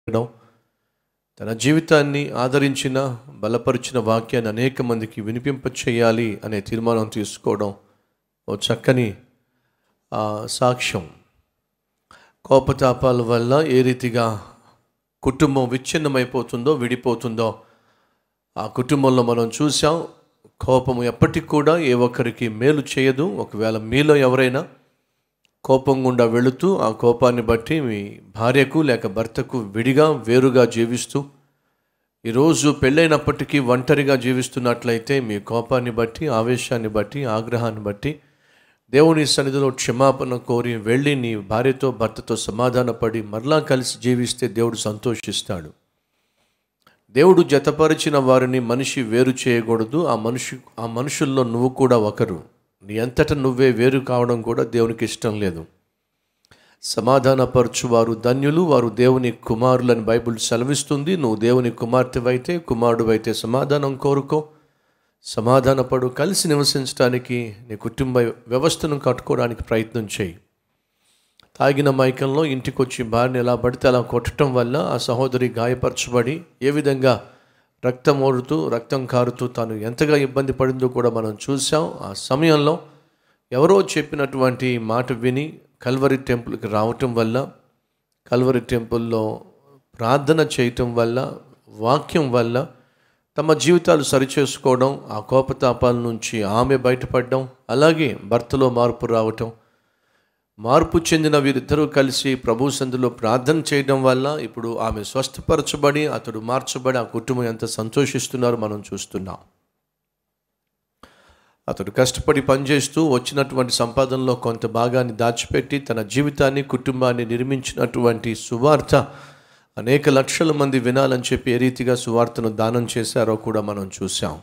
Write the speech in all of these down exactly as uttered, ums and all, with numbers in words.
చేయడం, తన జీవితాన్ని ఆదరించిన బలపరిచిన వాక్యాన్ని అనేక మందికి వినిపింప చేయాలి అనే తీర్మానం తీసుకోవడం ఓ చక్కని సాక్ష్యం. కోపతాపాల వల్ల ఏ రీతిగా కుటుంబం విచ్ఛిన్నమైపోతుందో విడిపోతుందో ఆ కుటుంబంలో మనం చూసాం. కోపము ఎప్పటికి కూడా ఏ ఒక్కరికి మేలు చేయదు. ఒకవేళ మీలో ఎవరైనా కోపం గుండా వెళుతూ ఆ కోపాన్ని బట్టి మీ భార్యకు లేక భర్తకు విడిగా వేరుగా జీవిస్తూ ఈరోజు పెళ్ళైనప్పటికీ ఒంటరిగా జీవిస్తున్నట్లయితే మీ కోపాన్ని బట్టి, ఆవేశాన్ని బట్టి, ఆగ్రహాన్ని బట్టి దేవుని సన్నిధిలో క్షమాపణ కోరి వెళ్ళి నీ భార్యతో భర్తతో సమాధానపడి మరలా కలిసి జీవిస్తే దేవుడు సంతోషిస్తాడు. దేవుడు జతపరిచిన వారిని మనిషి వేరు చేయకూడదు. ఆ మనిషి ఆ మనుషుల్లో నువ్వు కూడా ఒకరు. నీ అంతటా నువ్వే వేరు కావడం కూడా దేవునికి ఇష్టం లేదు. సమాధానపరచు వారు ధన్యులు, వారు దేవుని కుమారులని బైబిల్ సెలవిస్తుంది. నువ్వు దేవుని కుమార్తెవైతే, కుమారుడువైతే సమాధానం కోరుకో, సమాధానపడు, కలిసి నివసించడానికి నీ కుటుంబ వ్యవస్థను కట్టుకోవడానికి ప్రయత్నం చేయి. తాగిన మైకంలో ఇంటికి వచ్చి భార్యని ఎలా పడితే అలా కొట్టడం వల్ల ఆ సహోదరి గాయపరచబడి ఏ విధంగా రక్తం ఓడుతూ రక్తం కారుతూ తాను ఎంతగా ఇబ్బంది పడిందో కూడా మనం చూసాం. ఆ సమయంలో ఎవరో చెప్పినటువంటి మాట విని కల్వరి టెంపుల్కి రావటం వల్ల, కల్వరి టెంపుల్లో ప్రార్థన చేయటం వల్ల, వాక్యం వల్ల తమ జీవితాలు సరిచేసుకోవడం, ఆ కోపతాపాల నుంచి ఆమె బయటపడడం, అలాగే భర్తలో మార్పు రావటం, మార్పు చెందిన వీరిద్దరూ కలిసి ప్రభు సన్నిధిలో ప్రార్థన చేయడం వల్ల ఇప్పుడు ఆమె స్వస్థపరచబడి అతడు మార్చబడి ఆ కుటుంబం ఎంత సంతోషిస్తున్నారో మనం చూస్తున్నాం. అతడు కష్టపడి పనిచేస్తూ వచ్చినటువంటి సంపాదనలో కొంత భాగాన్ని దాచిపెట్టి తన జీవితాన్ని, కుటుంబాన్ని నిర్మించినటువంటి సువార్త అనేక లక్షల మంది వినాలని చెప్పి ఏ రీతిగా సువార్తను దానం చేశారో కూడా మనం చూసాం.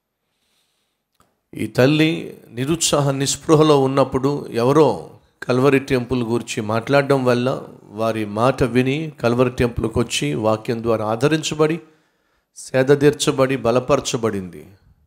ఈ తల్లి నిరుత్సాహ నిస్పృహలో ఉన్నప్పుడు ఎవరో కల్వరి టెంపుల్ గురించి మాట్లాడడం వల్ల వారి మాట విని కల్వరి టెంపుల్కి వచ్చి వాక్యం ద్వారా ఆదరించబడి సేదతీర్చబడి బలపరచబడింది.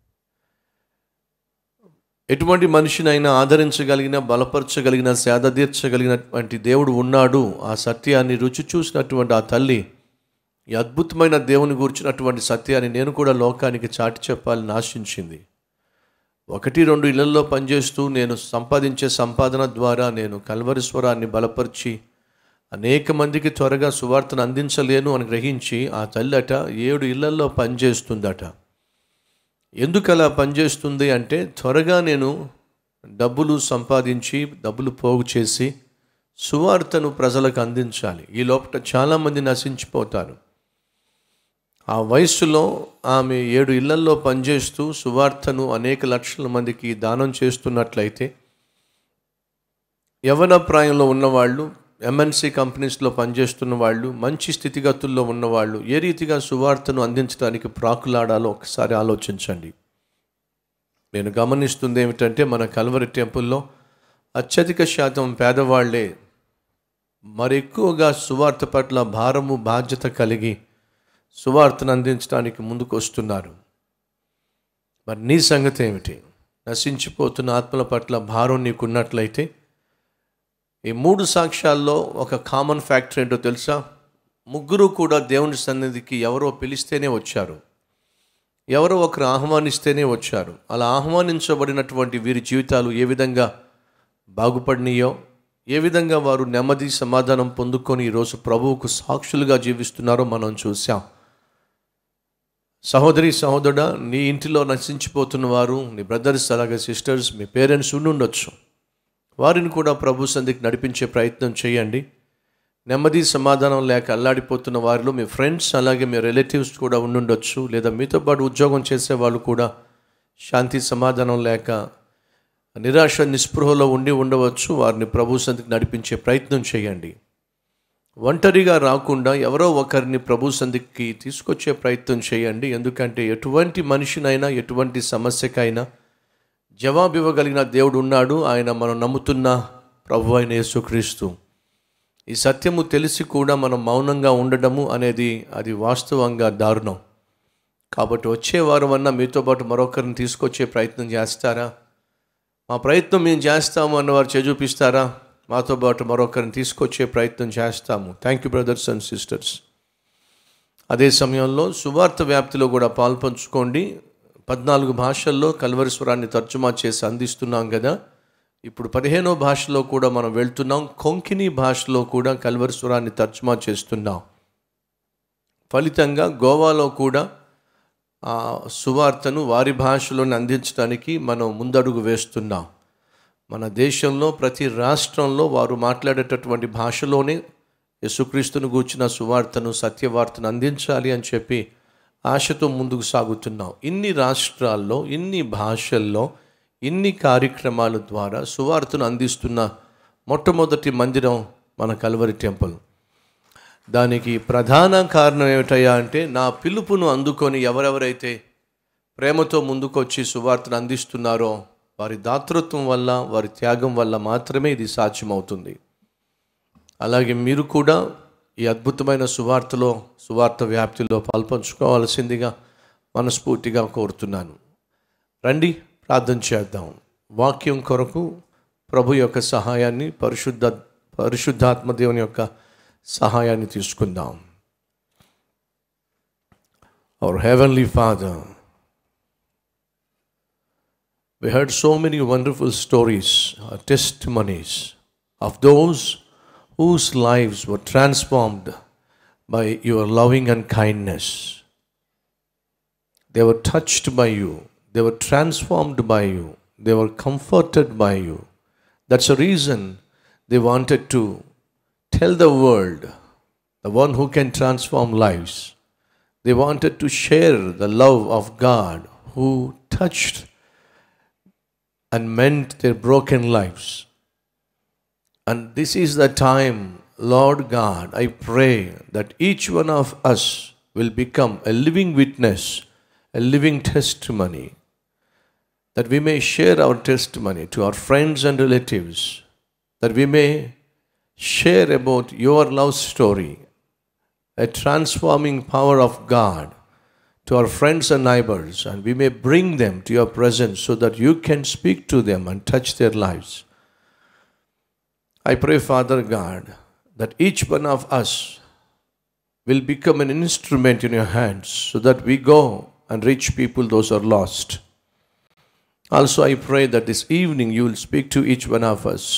ఎటువంటి మనిషినైనా ఆదరించగలిగిన, బలపరచగలిగిన, సేదతీర్చగలిగినటువంటి దేవుడు ఉన్నాడు. ఆ సత్యాన్ని రుచి చూసినటువంటి ఆ తల్లి ఈ అద్భుతమైన దేవుని గురించినటువంటి సత్యాన్ని నేను కూడా లోకానికి చాటి చెప్పాలని ఆశించింది. ఒకటి రెండు ఇళ్లలో పనిచేస్తూ నేను సంపాదించే సంపాదన ద్వారా నేను కల్వరి స్వరాన్ని బలపరిచి అనేక మందికి త్వరగా సువార్తను అందించలేను అని గ్రహించి ఆ తల్లట ఏడు ఇళ్లలో పనిచేస్తుందట. ఎందుకు అలా పనిచేస్తుంది అంటే త్వరగా నేను డబ్బులు సంపాదించి డబ్బులు పోగు చేసి సువార్తను ప్రజలకు అందించాలి. ఈ లోపల చాలామంది నశించిపోతారు. ఆ వయస్సులో ఆమె ఏడు ఇళ్లల్లో పనిచేస్తూ సువార్తను అనేక లక్షల మందికి దానం చేస్తున్నట్లయితే యవ్వన ప్రాయంలో ఉన్నవాళ్ళు, ఎంఎన్సి కంపెనీస్లో పనిచేస్తున్న వాళ్ళు, మంచి స్థితిగతుల్లో ఉన్నవాళ్ళు ఏ రీతిగా సువార్తను అందించడానికి ప్రాకులాడాలో ఒకసారి ఆలోచించండి. నేను గమనిస్తుంది ఏమిటంటే మన కల్వరి టెంపుల్లో అత్యధిక శాతం పేదవాళ్లే మరి ఎక్కువగా సువార్త పట్ల భారము బాధ్యత కలిగి సువార్తను అందించడానికి ముందుకు వస్తున్నారు. మరి నీ సంగతి ఏమిటి? నశించిపోతున్న ఆత్మల పట్ల భారం నీకున్నట్లయితే ఈ మూడు సాక్ష్యాల్లో ఒక కామన్ ఫ్యాక్టర్ ఏంటో తెలుసా? ముగ్గురు కూడా దేవుని సన్నిధికి ఎవరో పిలిస్తేనే వచ్చారు, ఎవరో ఒకరు ఆహ్వానిస్తేనే వచ్చారు. అలా ఆహ్వానించబడినటువంటి వీరి జీవితాలు ఏ విధంగా బాగుపడినాయో, ఏ విధంగా వారు నెమ్మది సమాధానం పొందుకొని ఈరోజు ప్రభువుకు సాక్షులుగా జీవిస్తున్నారో మనం చూసాం. సహోదరి సహోదరుడా, నీ ఇంటిలో నశించిపోతున్న వారు, నీ బ్రదర్స్ అలాగే సిస్టర్స్, మీ పేరెంట్స్ ఉండుండొచ్చు. వారిని కూడా ప్రభు సన్నిధికి నడిపించే ప్రయత్నం చేయండి. నెమ్మది సమాధానం లేక అల్లాడిపోతున్న వారిలో మీ ఫ్రెండ్స్ అలాగే మీ రిలేటివ్స్ కూడా ఉండుండొచ్చు. లేదా మీతో పాటు ఉద్యోగం చేసే వాళ్ళు కూడా శాంతి సమాధానం లేక నిరాశ నిస్పృహలో ఉండి ఉండవచ్చు. వారిని ప్రభు సన్నిధికి నడిపించే ప్రయత్నం చేయండి. ఒంటరిగా రాకుండా ఎవరో ఒకరిని ప్రభు సన్నిధికి తీసుకొచ్చే ప్రయత్నం చేయండి. ఎందుకంటే ఎటువంటి మనిషినైనా, ఎటువంటి సమస్యకైనా జవాబు ఇవ్వగలిగిన దేవుడు ఉన్నాడు. ఆయన మనం నమ్ముతున్న ప్రభు అయిన యేసుక్రీస్తు. ఈ సత్యము తెలిసి కూడా మనం మౌనంగా ఉండడము అనేది అది వాస్తవంగా దారుణం. కాబట్టి వచ్చే వారం అన్నా మీతో పాటు మరొకరిని తీసుకొచ్చే ప్రయత్నం చేస్తారా? మా ప్రయత్నం మేము చేస్తాము అన్నవారు చూపిస్తారా? మాతో పాటు మరొకరిని తీసుకొచ్చే ప్రయత్నం చేస్తాము. Thank you brothers and sisters. అదే సమయంలో సువార్త వ్యాప్తిలో కూడా పాల్పంచుకోండి. పద్నాలుగు భాషల్లో కల్వరి స్వరాన్ని తర్జుమా చేసి అందిస్తున్నాం కదా. ఇప్పుడు పదిహేనో భాషలో కూడా మనం వెళ్తున్నాం. కొంకిని భాషలో కూడా కల్వరి స్వరాన్ని తర్జుమా చేస్తున్నాం. ఫలితంగా గోవాలో కూడా ఆ సువార్తను వారి భాషలోనే అందించడానికి మనం ముందడుగు వేస్తున్నాం. మన దేశంలో ప్రతి రాష్ట్రంలో వారు మాట్లాడేటటువంటి భాషలోనే యేసుక్రీస్తును గూర్చిన సువార్తను, సత్యవార్తను అందించాలి అని చెప్పి ఆశతో ముందుకు సాగుతున్నాం. ఇన్ని రాష్ట్రాల్లో, ఇన్ని భాషల్లో, ఇన్ని కార్యక్రమాల ద్వారా సువార్తను అందిస్తున్న మొట్టమొదటి మందిరం మన కల్వరి టెంపుల్. దానికి ప్రధాన కారణం ఏమిటయ్యా అంటే, నా పిలుపును అందుకొని ఎవరెవరైతే ప్రేమతో ముందుకొచ్చి సువార్తను అందిస్తున్నారో వారి దాతృత్వం వల్ల, వారి త్యాగం వల్ల మాత్రమే ఇది సాధ్యమవుతుంది. అలాగే మీరు కూడా ఈ అద్భుతమైన సువార్తలో, సువార్త వ్యాప్తిలో పాల్పంచుకోవాల్సిందిగా మనస్ఫూర్తిగా కోరుతున్నాను. రండి ప్రార్థన చేద్దాం. వాక్యం కొరకు ప్రభు యొక్క సహాయాన్ని, పరిశుద్ధ పరిశుద్ధాత్మ దేవుని యొక్క సహాయాన్ని తీసుకుందాం. Our Heavenly Father, we heard so many wonderful stories, uh, testimonies of those whose lives were transformed by your loving and kindness. They were touched by you. They were transformed by you. They were comforted by you. That's the reason they wanted to tell the world, the one who can transform lives. They wanted to share the love of God who touched and mend their broken lives. And this is the time, Lord God, I pray that each one of us will become a living witness, a living testimony, that we may share our testimony to our friends and relatives, that we may share about your love story, a transforming power of God to our friends and neighbors, and we may bring them to your presence so that you can speak to them and touch their lives. I pray, Father God, that each one of us will become an instrument in your hands so that we go and reach people, those who are lost. Also, I pray that this evening you will speak to each one of us.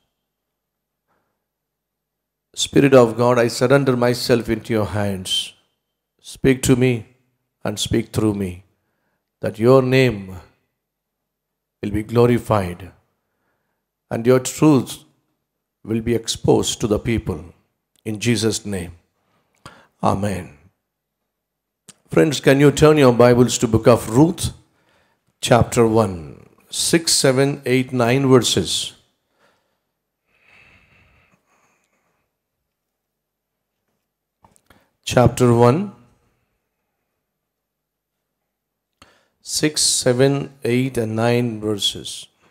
Spirit of God, I surrender myself into your hands. Speak to me and speak through me, that your name will be glorified and your truth will be exposed to the people. In Jesus' name, Amen. Friends, can you turn your Bibles to book of Ruth, chapter one, six, seven, eight, nine verses. Chapter one, six, seven, eight, and nine verses.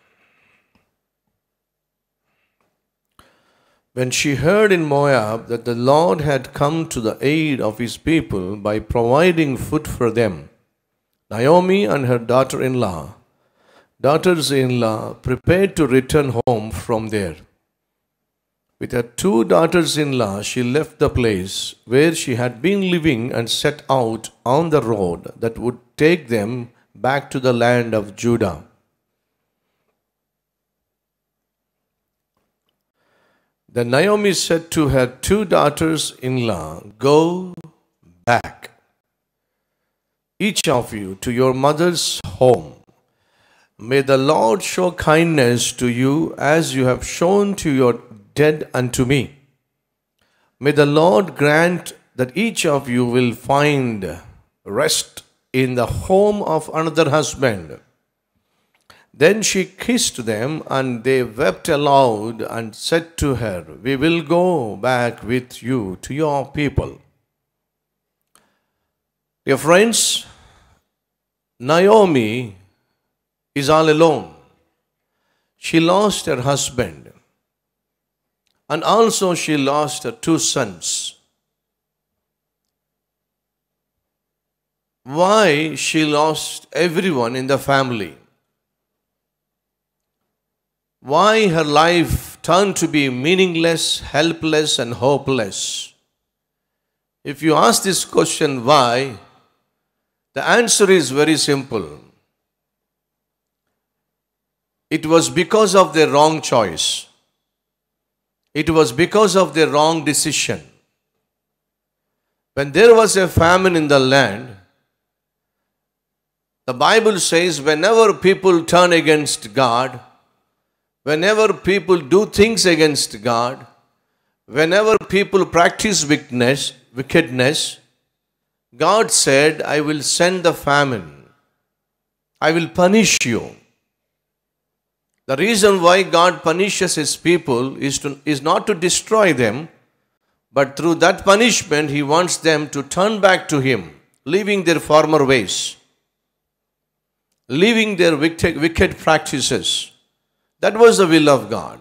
When she heard in Moab that the Lord had come to the aid of his people by providing food for them, Naomi and her daughter-in-law, daughters-in-law prepared to return home from there. With her two daughters-in-law, she left the place where she had been living and set out on the road that would take them back to the land of Judah. Then Naomi said to her two daughters-in-law, "Go back, each of you, to your mother's home. May the Lord show kindness to you as you have shown to your dead unto me. May the Lord grant that each of you will find rest in the home of another husband." Then she kissed them, and they wept aloud and said to her, "We will go back with you to your people." Dear friends, Naomi is all alone. She lost her husband, and also she lost her two sons. Why she lost everyone in the family? Why her life turned to be meaningless, helpless, and hopeless? If you ask this question, why? The answer is very simple. It was because of their wrong choice. It was because of their wrong decision. When there was a famine in the land, the Bible says whenever people turn against God, whenever people do things against God, whenever people practice wickedness, wickedness, God said, I will send the famine. I will punish you. The reason why God punishes His people is, to, is not to destroy them, but through that punishment, He wants them to turn back to Him, leaving their former ways, leaving their wicked, wicked practices. That was the will of God.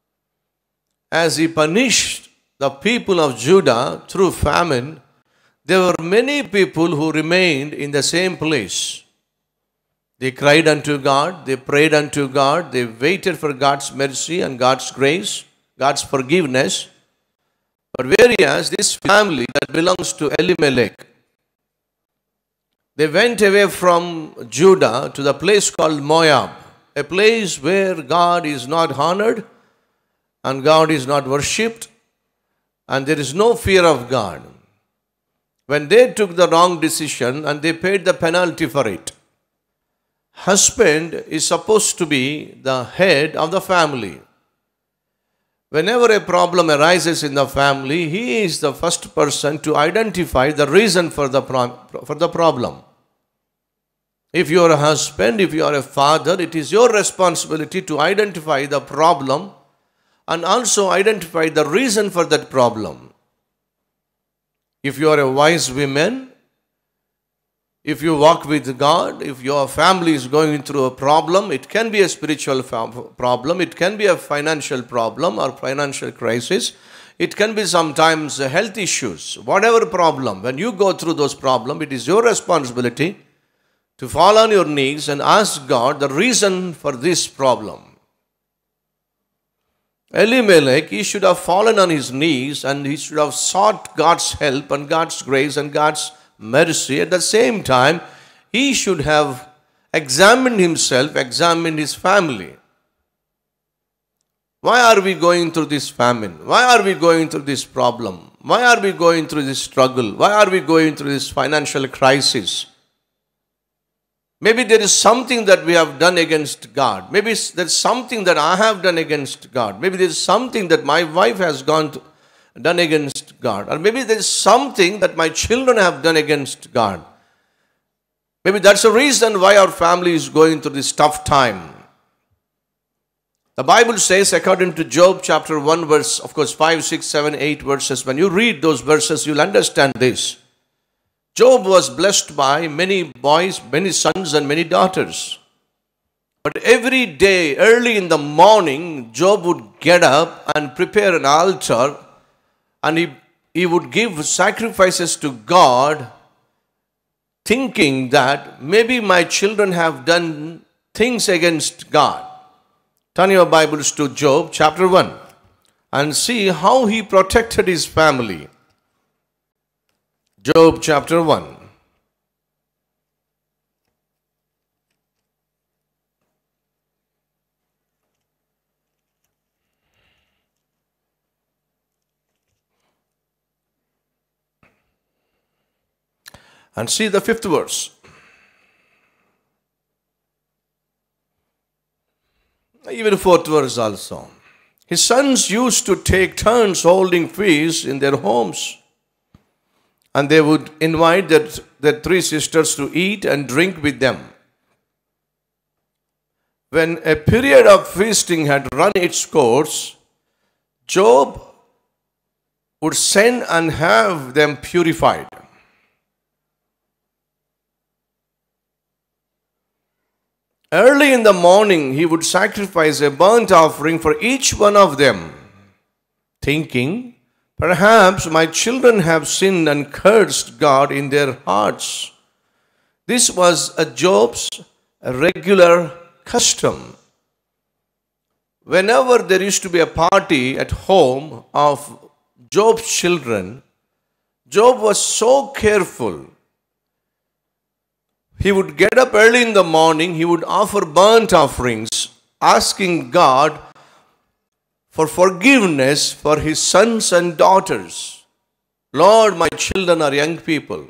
As He punished the people of Judah through famine, there were many people who remained in the same place. They cried unto God, they prayed unto God, they waited for God's mercy and God's grace, God's forgiveness. But whereas this family that belongs to Elimelech, they went away from Judah to the place called Moab, a place where God is not honored and God is not worshipped and there is no fear of God. When they took the wrong decision and they paid the penalty for it, husband is supposed to be the head of the family. Whenever a problem arises in the family, he is the first person to identify the reason for the, pro- for the problem. If you are a husband, if you are a father, it is your responsibility to identify the problem and also identify the reason for that problem. If you are a wise woman, if you walk with God, if your family is going through a problem, it can be a spiritual problem, it can be a financial problem or financial crisis, it can be sometimes health issues, whatever problem. When you go through those problems, it is your responsibility to fall on your knees and ask God the reason for this problem. Elimelech, he should have fallen on his knees and he should have sought God's help and God's grace and God's mercy. At the same time, he should have examined himself, examined his family. Why are we going through this famine? Why are we going through this problem? Why are we going through this struggle? Why are we going through this financial crisis? Maybe there is something that we have done against God. Maybe there's something that I have done against God. Maybe there's something that my wife has gone to, done against God. Or maybe there's something that my children have done against God. Maybe that's the reason why our family is going through this tough time. The Bible says, according to Job chapter one verse, of course, five, six, seven, eight verses. When you read those verses, you'll understand this. Job was blessed by many boys, many sons and many daughters. But every day, early in the morning, Job would get up and prepare an altar and he, he would give sacrifices to God, thinking that maybe my children have done things against God. Turn your Bibles to Job chapter one and see how he protected his family. Job chapter one. And see the fifth verse. Even fourth verse also. His sons used to take turns holding feasts in their homes. And they would invite their, their three sisters to eat and drink with them. When a period of feasting had run its course, Job would send and have them purified. Early in the morning, he would sacrifice a burnt offering for each one of them, thinking, perhaps my children have sinned and cursed God in their hearts. This was a Job's regular custom. Whenever there used to be a party at home of Job's children, Job was so careful. He would get up early in the morning, he would offer burnt offerings, asking God for forgiveness for his sons and daughters. Lord, my children are young people,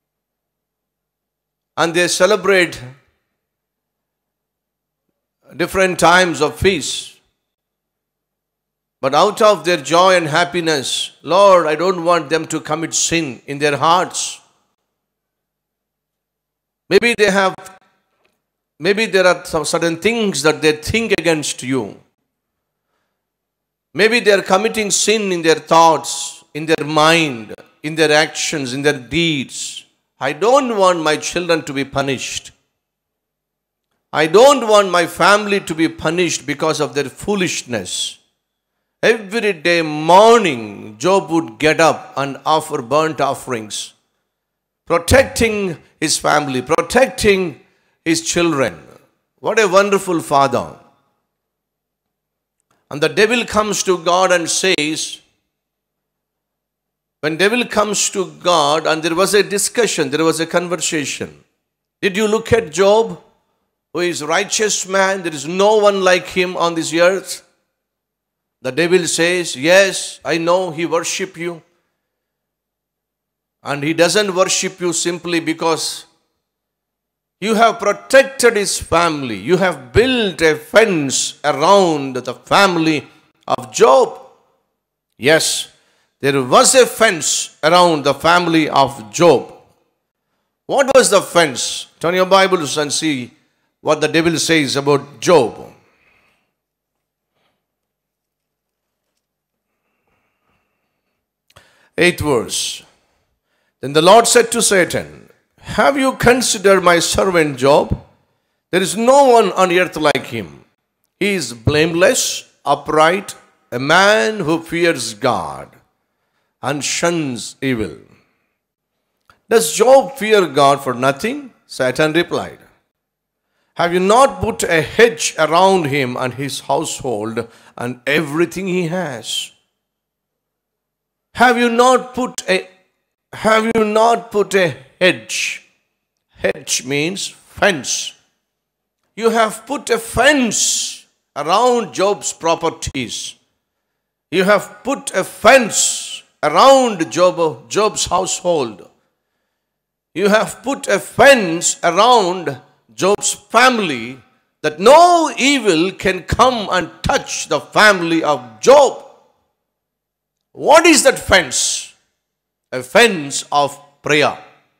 and they celebrate different times of feast. But out of their joy and happiness, Lord, I don't want them to commit sin in their hearts. Maybe they have, maybe there are some certain things that they think against you. Maybe they are committing sin in their thoughts, in their mind, in their actions, in their deeds. I don't want my children to be punished. I don't want my family to be punished because of their foolishness. Every day morning, Job would get up and offer burnt offerings, protecting his family, protecting his children. What a wonderful father. And the devil comes to God and says, when devil comes to God, and there was a discussion, there was a conversation. Did you look at Job, who is a righteous man? There is no one like him on this earth. The devil says, yes, I know he worships you. And he doesn't worship you simply because you have protected his family. You have built a fence around the family of Job. Yes, there was a fence around the family of Job. What was the fence? Turn your Bibles and see what the devil says about Job. Eighth verse. Then the Lord said to Satan, have you considered my servant Job? There is no one on earth like him. He is blameless, upright, a man who fears God and shuns evil. Does Job fear God for nothing? Satan replied, have you not put a hedge around him and his household and everything he has? Have you not put a have you not put a hedge? Hedge means fence. You have put a fence around Job's properties. You have put a fence around Job, Job's household. You have put a fence around Job's family, that no evil can come and touch the family of Job. What is that fence? A fence of prayer.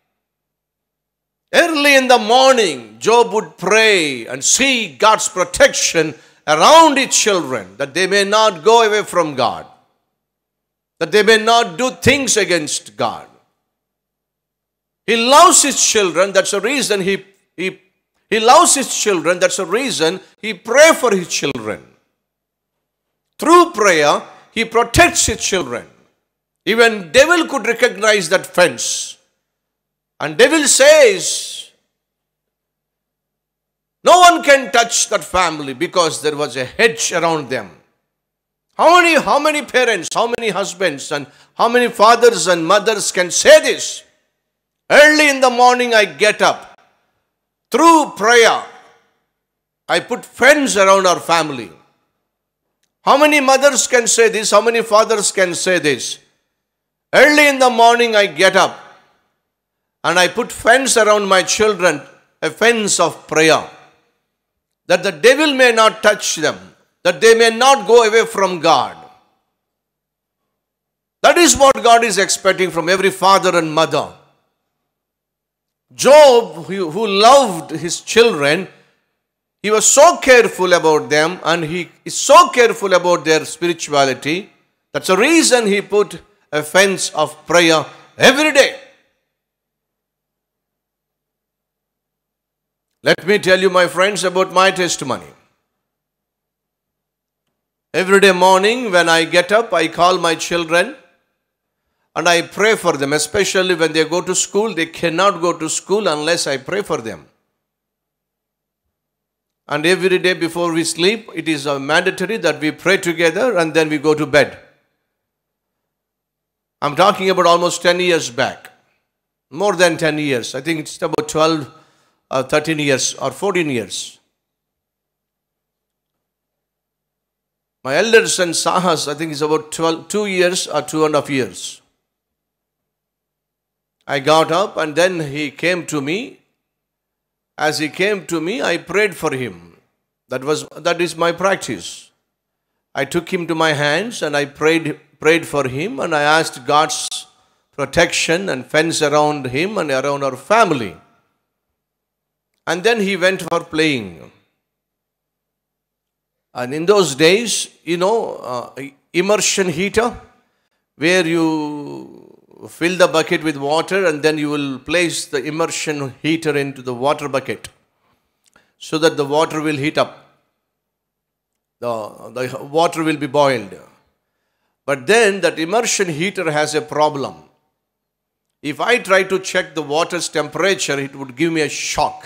Early in the morning, Job would pray and seek God's protection around his children, that they may not go away from God, that they may not do things against God. He loves his children, that's the reason he, he, he loves his children, that's the reason he prays for his children. Through prayer, he protects his children. Even devil could recognize that fence. And devil says, no one can touch that family because there was a hedge around them. How many, how many parents, how many husbands, and how many fathers and mothers can say this? Early in the morning I get up. Through prayer, I put fence around our family. How many mothers can say this? How many fathers can say this? Early in the morning I get up and I put fence around my children, a fence of prayer, that the devil may not touch them, that they may not go away from God. That is what God is expecting from every father and mother. Job, who, who loved his children, he was so careful about them, and he is so careful about their spirituality. That's the reason he put a fence of prayer every day. Let me tell you, my friends, about my testimony. Every day morning when I get up, I call my children and I pray for them, especially when they go to school. They cannot go to school unless I pray for them. And every day before we sleep, it is mandatory that we pray together and then we go to bed. I'm talking about almost ten years back. More than ten years. I think it's about twelve, or thirteen years or fourteen years. My elder son Sahas, I think it's about twelve, two years or two and a half years. I got up and then he came to me. As he came to me, I prayed for him. That was that is my practice. I took him to my hands and I prayed prayed for him, and I asked God's protection and fence around him and around our family. And then he went for playing. And in those days, you know, uh, immersion heater, where you fill the bucket with water and then you will place the immersion heater into the water bucket so that the water will heat up. The, the water will be boiled. But then that immersion heater has a problem. If I try to check the water's temperature, it would give me a shock.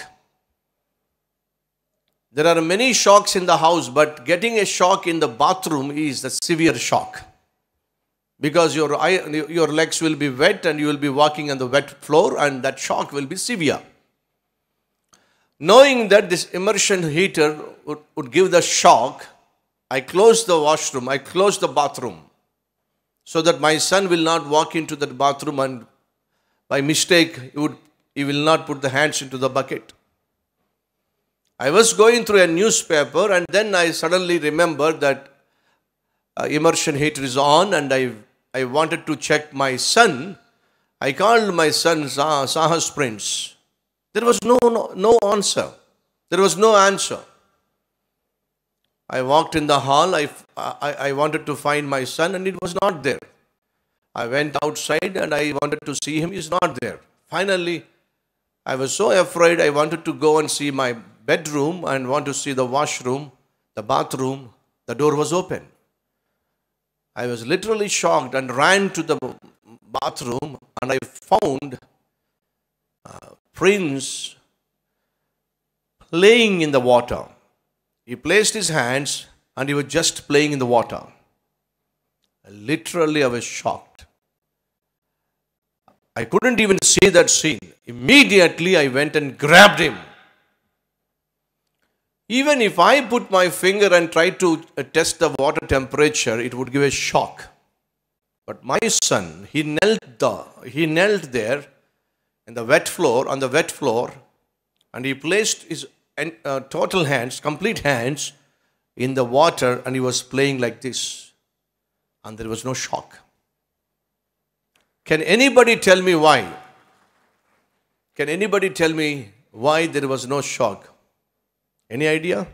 There are many shocks in the house, but getting a shock in the bathroom is a severe shock. Because your, eye, your legs will be wet and you will be walking on the wet floor, and that shock will be severe. Knowing that this immersion heater would, would give the shock, I closed the washroom, I closed the bathroom, so that my son will not walk into the bathroom and by mistake he, would, he will not put the hands into the bucket. I was going through a newspaper and then I suddenly remembered that uh, immersion heater is on, and I, I wanted to check my son. I called my son Sah, Sahas Prince. There was no, no, no answer. There was no answer. I walked in the hall. I, I, I wanted to find my son and it was not there. I went outside and I wanted to see him. He's not there. Finally, I was so afraid. I wanted to go and see my bedroom and want to see the washroom, the bathroom. The door was open. I was literally shocked and ran to the bathroom and I found uh, Prince playing in the water. He placed his hands and he was just playing in the water. Literally, I was shocked. I couldn't even see that scene. Immediately, I went and grabbed him. Even if I put my finger and tried to test the water temperature, it would give a shock. But my son, he knelt, the, he knelt there in the wet floor, on the wet floor, and he placed his uh, total hands, complete hands, in the water, and he was playing like this. And there was no shock. Can anybody tell me why? Can anybody tell me why there was no shock? Any idea?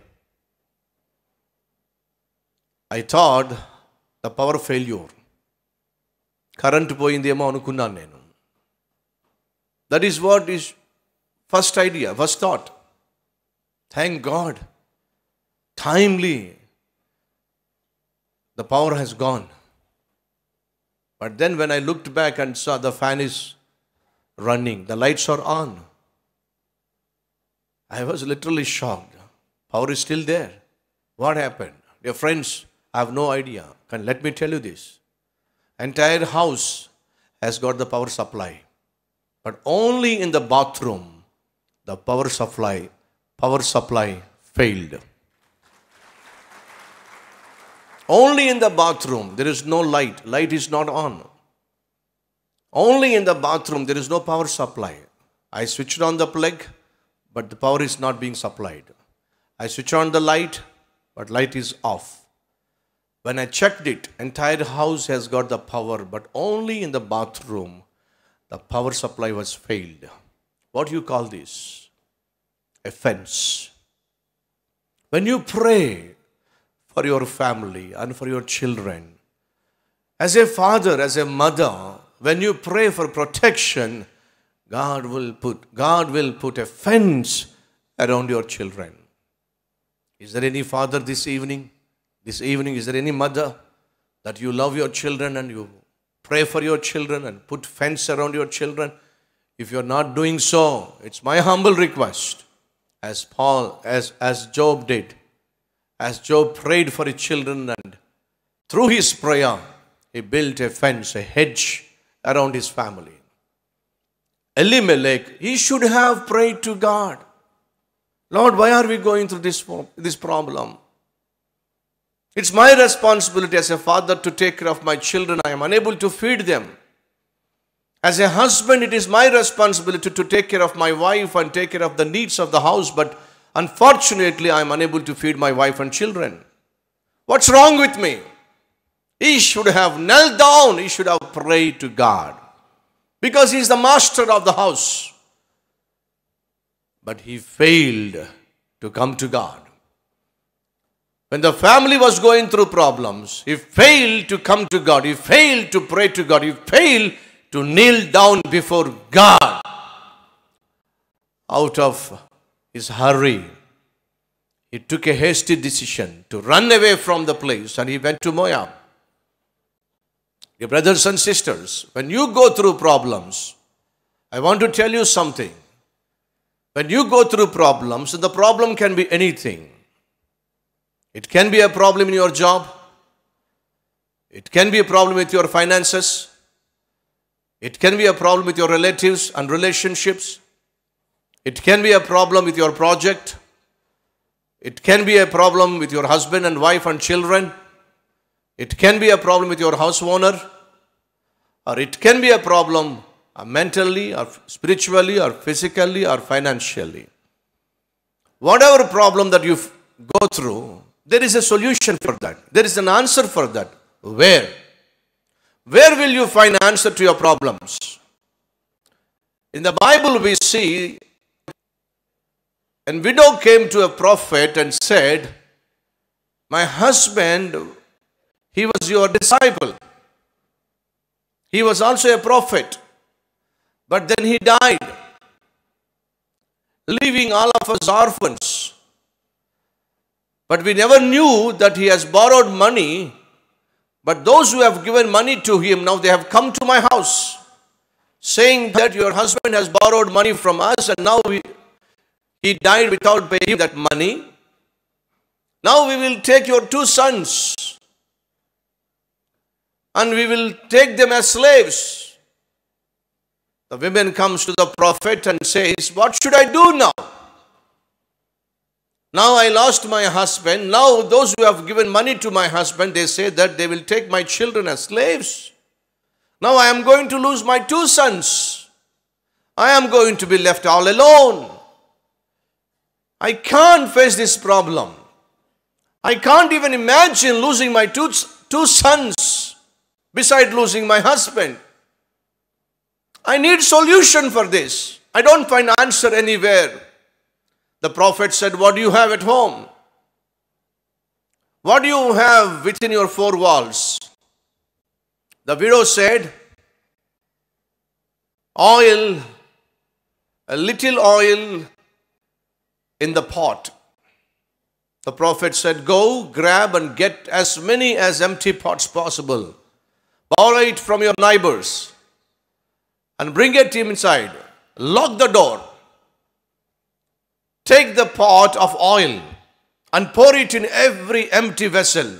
I thought the power failure. Current poyindemo anukunnanu nenu. That is what is first idea, first thought. Thank God. Timely. The power has gone. But then when I looked back and saw the fan is running, the lights are on, I was literally shocked. Power is still there. What happened? Dear friends, I have no idea. Can let me tell you this. Entire house has got the power supply. But only in the bathroom, the power supply, power supply failed. Only in the bathroom, there is no light. Light is not on. Only in the bathroom, there is no power supply. I switched on the plug, but the power is not being supplied. I switch on the light, but light is off. When I checked it, entire house has got the power, but only in the bathroom, the power supply was failed. What do you call this? Offense. When you pray for your family and for your children, as a father, as a mother, when you pray for protection, God will put, God will put a fence around your children. Is there any father this evening? This evening, is there any mother that you love your children and you pray for your children and put fence around your children? If you're not doing so, it's my humble request, as Paul, as, as Job did, as Job prayed for his children and through his prayer, he built a fence, a hedge around his family. Elimelech, he should have prayed to God. Lord, why are we going through this, this problem? It's my responsibility as a father to take care of my children. I am unable to feed them. As a husband, it is my responsibility to take care of my wife and take care of the needs of the house. But unfortunately, I am unable to feed my wife and children. What's wrong with me? He should have knelt down. He should have prayed to God. Because he is the master of the house. But he failed to come to God. When the family was going through problems, he failed to come to God. He failed to pray to God. He failed to kneel down before God. Out of his hurry, he took a hasty decision to run away from the place, and he went to Moab. Dear brothers and sisters, when you go through problems, I want to tell you something. When you go through problems, the problem can be anything. It can be a problem in your job. It can be a problem with your finances. It can be a problem with your relatives and relationships. It can be a problem with your project. It can be a problem with your husband and wife and children. It can be a problem with your house owner. Or it can be a problem mentally or spiritually or physically or financially. Whatever problem that you go through, there is a solution for that. There is an answer for that. Where? Where will you find an answer to your problems? In the Bible we see a widow came to a prophet and said, my husband, he was your disciple. He was also a prophet. But then he died, leaving all of us orphans. But we never knew that he has borrowed money. But those who have given money to him, now they have come to my house, saying that your husband has borrowed money from us, and now we, he died without paying that money. Now we will take your two sons, and we will take them as slaves. The woman comes to the prophet and says, what should I do now? Now I lost my husband. Now those who have given money to my husband, they say that they will take my children as slaves. Now I am going to lose my two sons. I am going to be left all alone. I can't face this problem. I can't even imagine losing my two, two sons beside losing my husband. I need solution for this. I don't find answer anywhere. The prophet said, what do you have at home? What do you have within your four walls? The widow said, oil, a little oil in the pot. The prophet said, go, grab and get as many as empty pots possible. Borrow it from your neighbors and bring it inside. Lock the door. Take the pot of oil and pour it in every empty vessel.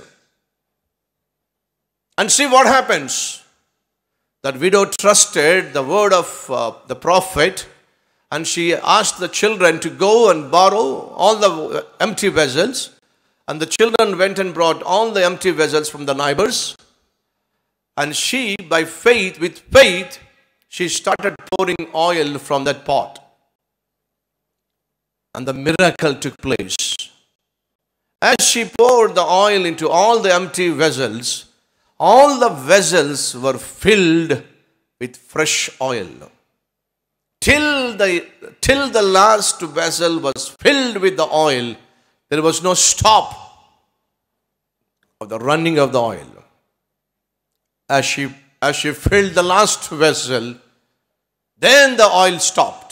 And see what happens. That widow trusted the word of uh, the prophet, and she asked the children to go and borrow all the empty vessels. And the children went and brought all the empty vessels from the neighbors. And she, by faith, with faith, she started pouring oil from that pot. And the miracle took place. As she poured the oil into all the empty vessels, all the vessels were filled with fresh oil. Till the, till the last vessel was filled with the oil, there was no stop of the running of the oil. As she, as she filled the last vessel, then the oil stopped.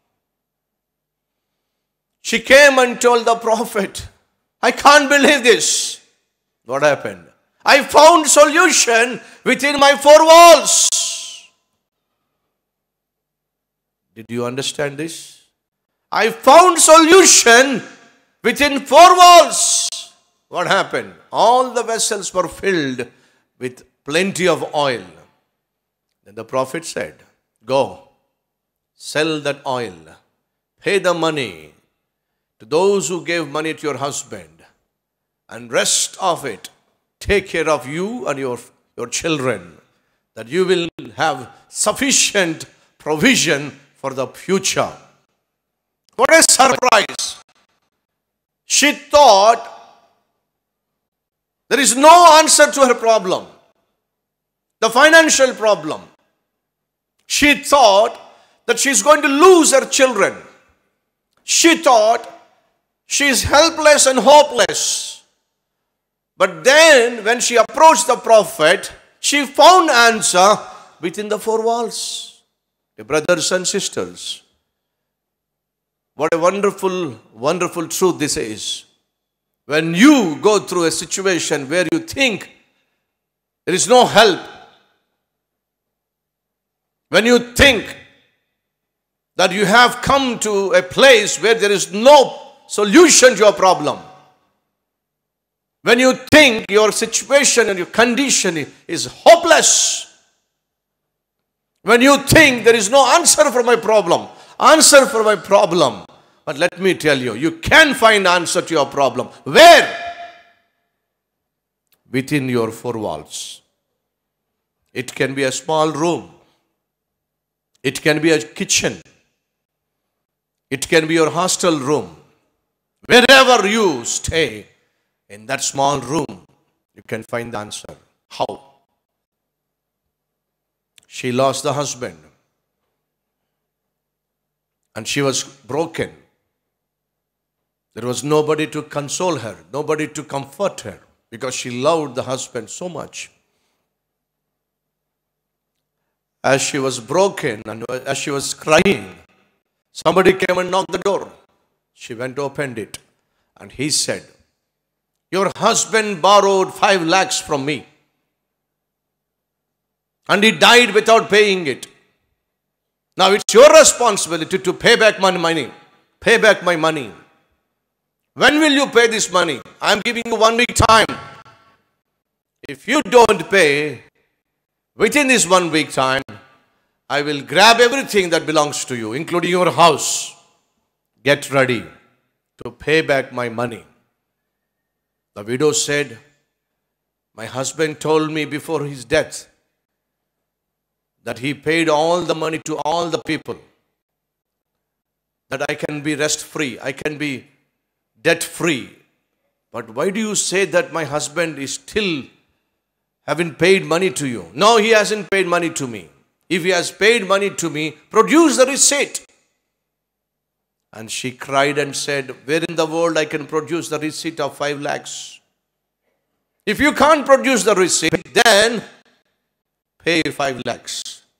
She came and told the prophet, I can't believe this. What happened? I found solution within my four walls. Did you understand this? I found solution within four walls. What happened? All the vessels were filled with plenty of oil. Then the prophet said, go, sell that oil, pay the money to those who gave money to your husband, and rest of it, take care of you and your, your children, that you will have sufficient provision for the future. What a surprise! She thought there is no answer to her problem, the financial problem. She thought that she is going to lose her children. She thought she is helpless and hopeless. But then when she approached the prophet, she found answer within the four walls. Dear brothers and sisters, what a wonderful, wonderful truth this is. When you go through a situation where you think there is no help, when you think that you have come to a place where there is no solution to your problem, when you think your situation and your condition is hopeless, when you think there is no answer for my problem, answer for my problem, but let me tell you, you can find answer to your problem. Where? Within your four walls. It can be a small room. It can be a kitchen. It can be your hostel room. Wherever you stay, in that small room, you can find the answer. How? She lost the husband. And she was broken. There was nobody to console her, nobody to comfort her, because she loved the husband so much. As she was broken and as she was crying, somebody came and knocked the door. She went to open it, and he said, your husband borrowed five lakhs from me, and he died without paying it. Now it's your responsibility to pay back my money. Pay back my money. When will you pay this money? I am giving you one week time. If you don't pay within this one week time, I will grab everything that belongs to you, including your house. Get ready to pay back my money. The widow said, my husband told me before his death that he paid all the money to all the people, that I can be rest-free, I can be debt-free. But why do you say that my husband is still haven't paid money to you? No, he hasn't paid money to me. If he has paid money to me, produce the receipt. And she cried and said, where in the world I can produce the receipt of five lakhs? If you can't produce the receipt, then pay five lakhs.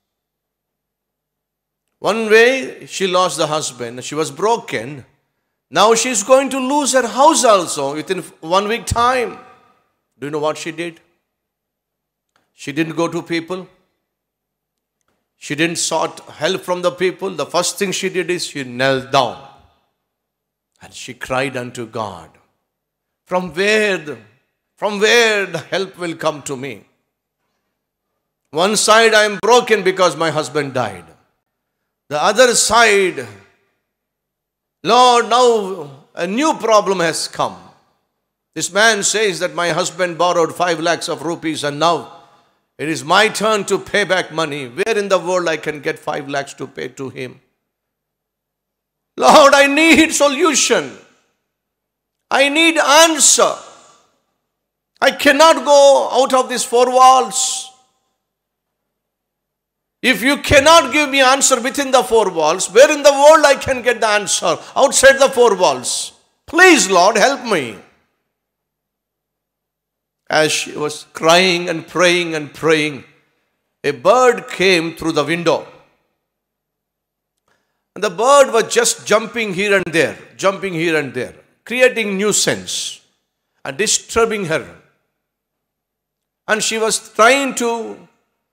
One way she lost the husband, she was broken. Now she is going to lose her house also within one week time. Do you know what she did? She didn't go to people. She didn't sought help from the people. The first thing she did is she knelt down and she cried unto God. From where the, from where the help will come to me? One side I am broken because my husband died. The other side, Lord, now a new problem has come. This man says that my husband borrowed five lakhs of rupees and now it is my turn to pay back money. Where in the world I can get five lakhs to pay to him? Lord, I need solution. I need answer. I cannot go out of these four walls. If you cannot give me answer within the four walls, where in the world I can get the answer outside the four walls? Please, Lord, help me. As she was crying and praying and praying, a bird came through the window. And the bird was just jumping here and there, jumping here and there, creating nuisance and disturbing her. And she was trying to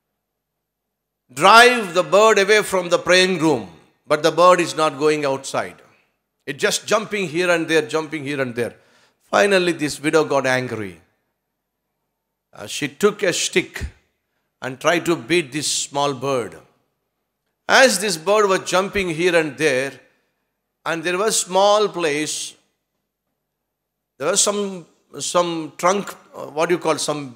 drive the bird away from the praying room, but the bird is not going outside. It just jumping here and there, jumping here and there. Finally, this widow got angry. Uh, she took a stick and tried to beat this small bird. As this bird was jumping here and there, and there was small place, there was some, some trunk, uh, what do you call, some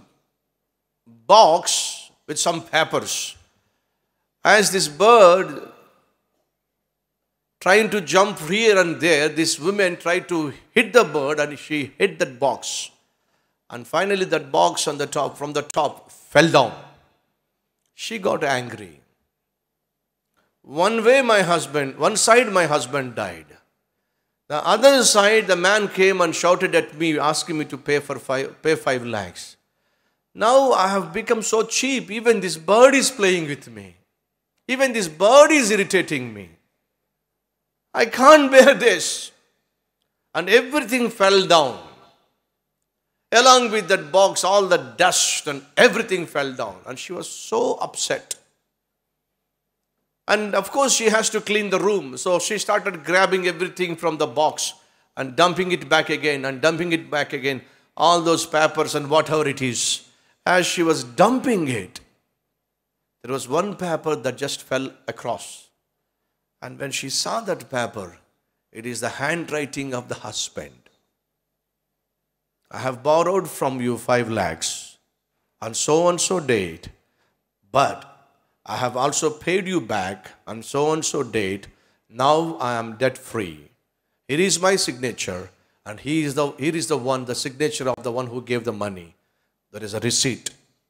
box with some peppers. As this bird trying to jump here and there, this woman tried to hit the bird and she hit that box. And finally that box on the top, from the top, fell down. She got angry. One way my husband, one side my husband died. The other side, the man came and shouted at me, asking me to pay for five, pay five lakhs. Now I have become so cheap, even this bird is playing with me. Even this bird is irritating me. I can't bear this. And everything fell down. Along with that box, all the dust and everything fell down. And she was so upset. And of course, she has to clean the room. So she started grabbing everything from the box and dumping it back again and dumping it back again. All those papers and whatever it is. As she was dumping it, there was one paper that just fell across. And when she saw that paper, it is the handwriting of the husband. I have borrowed from you five lakhs on so and so date, but I have also paid you back on so and so date. Now I am debt free. Here is my signature, and he is the, here is the one, the signature of the one who gave the money. There is a receipt.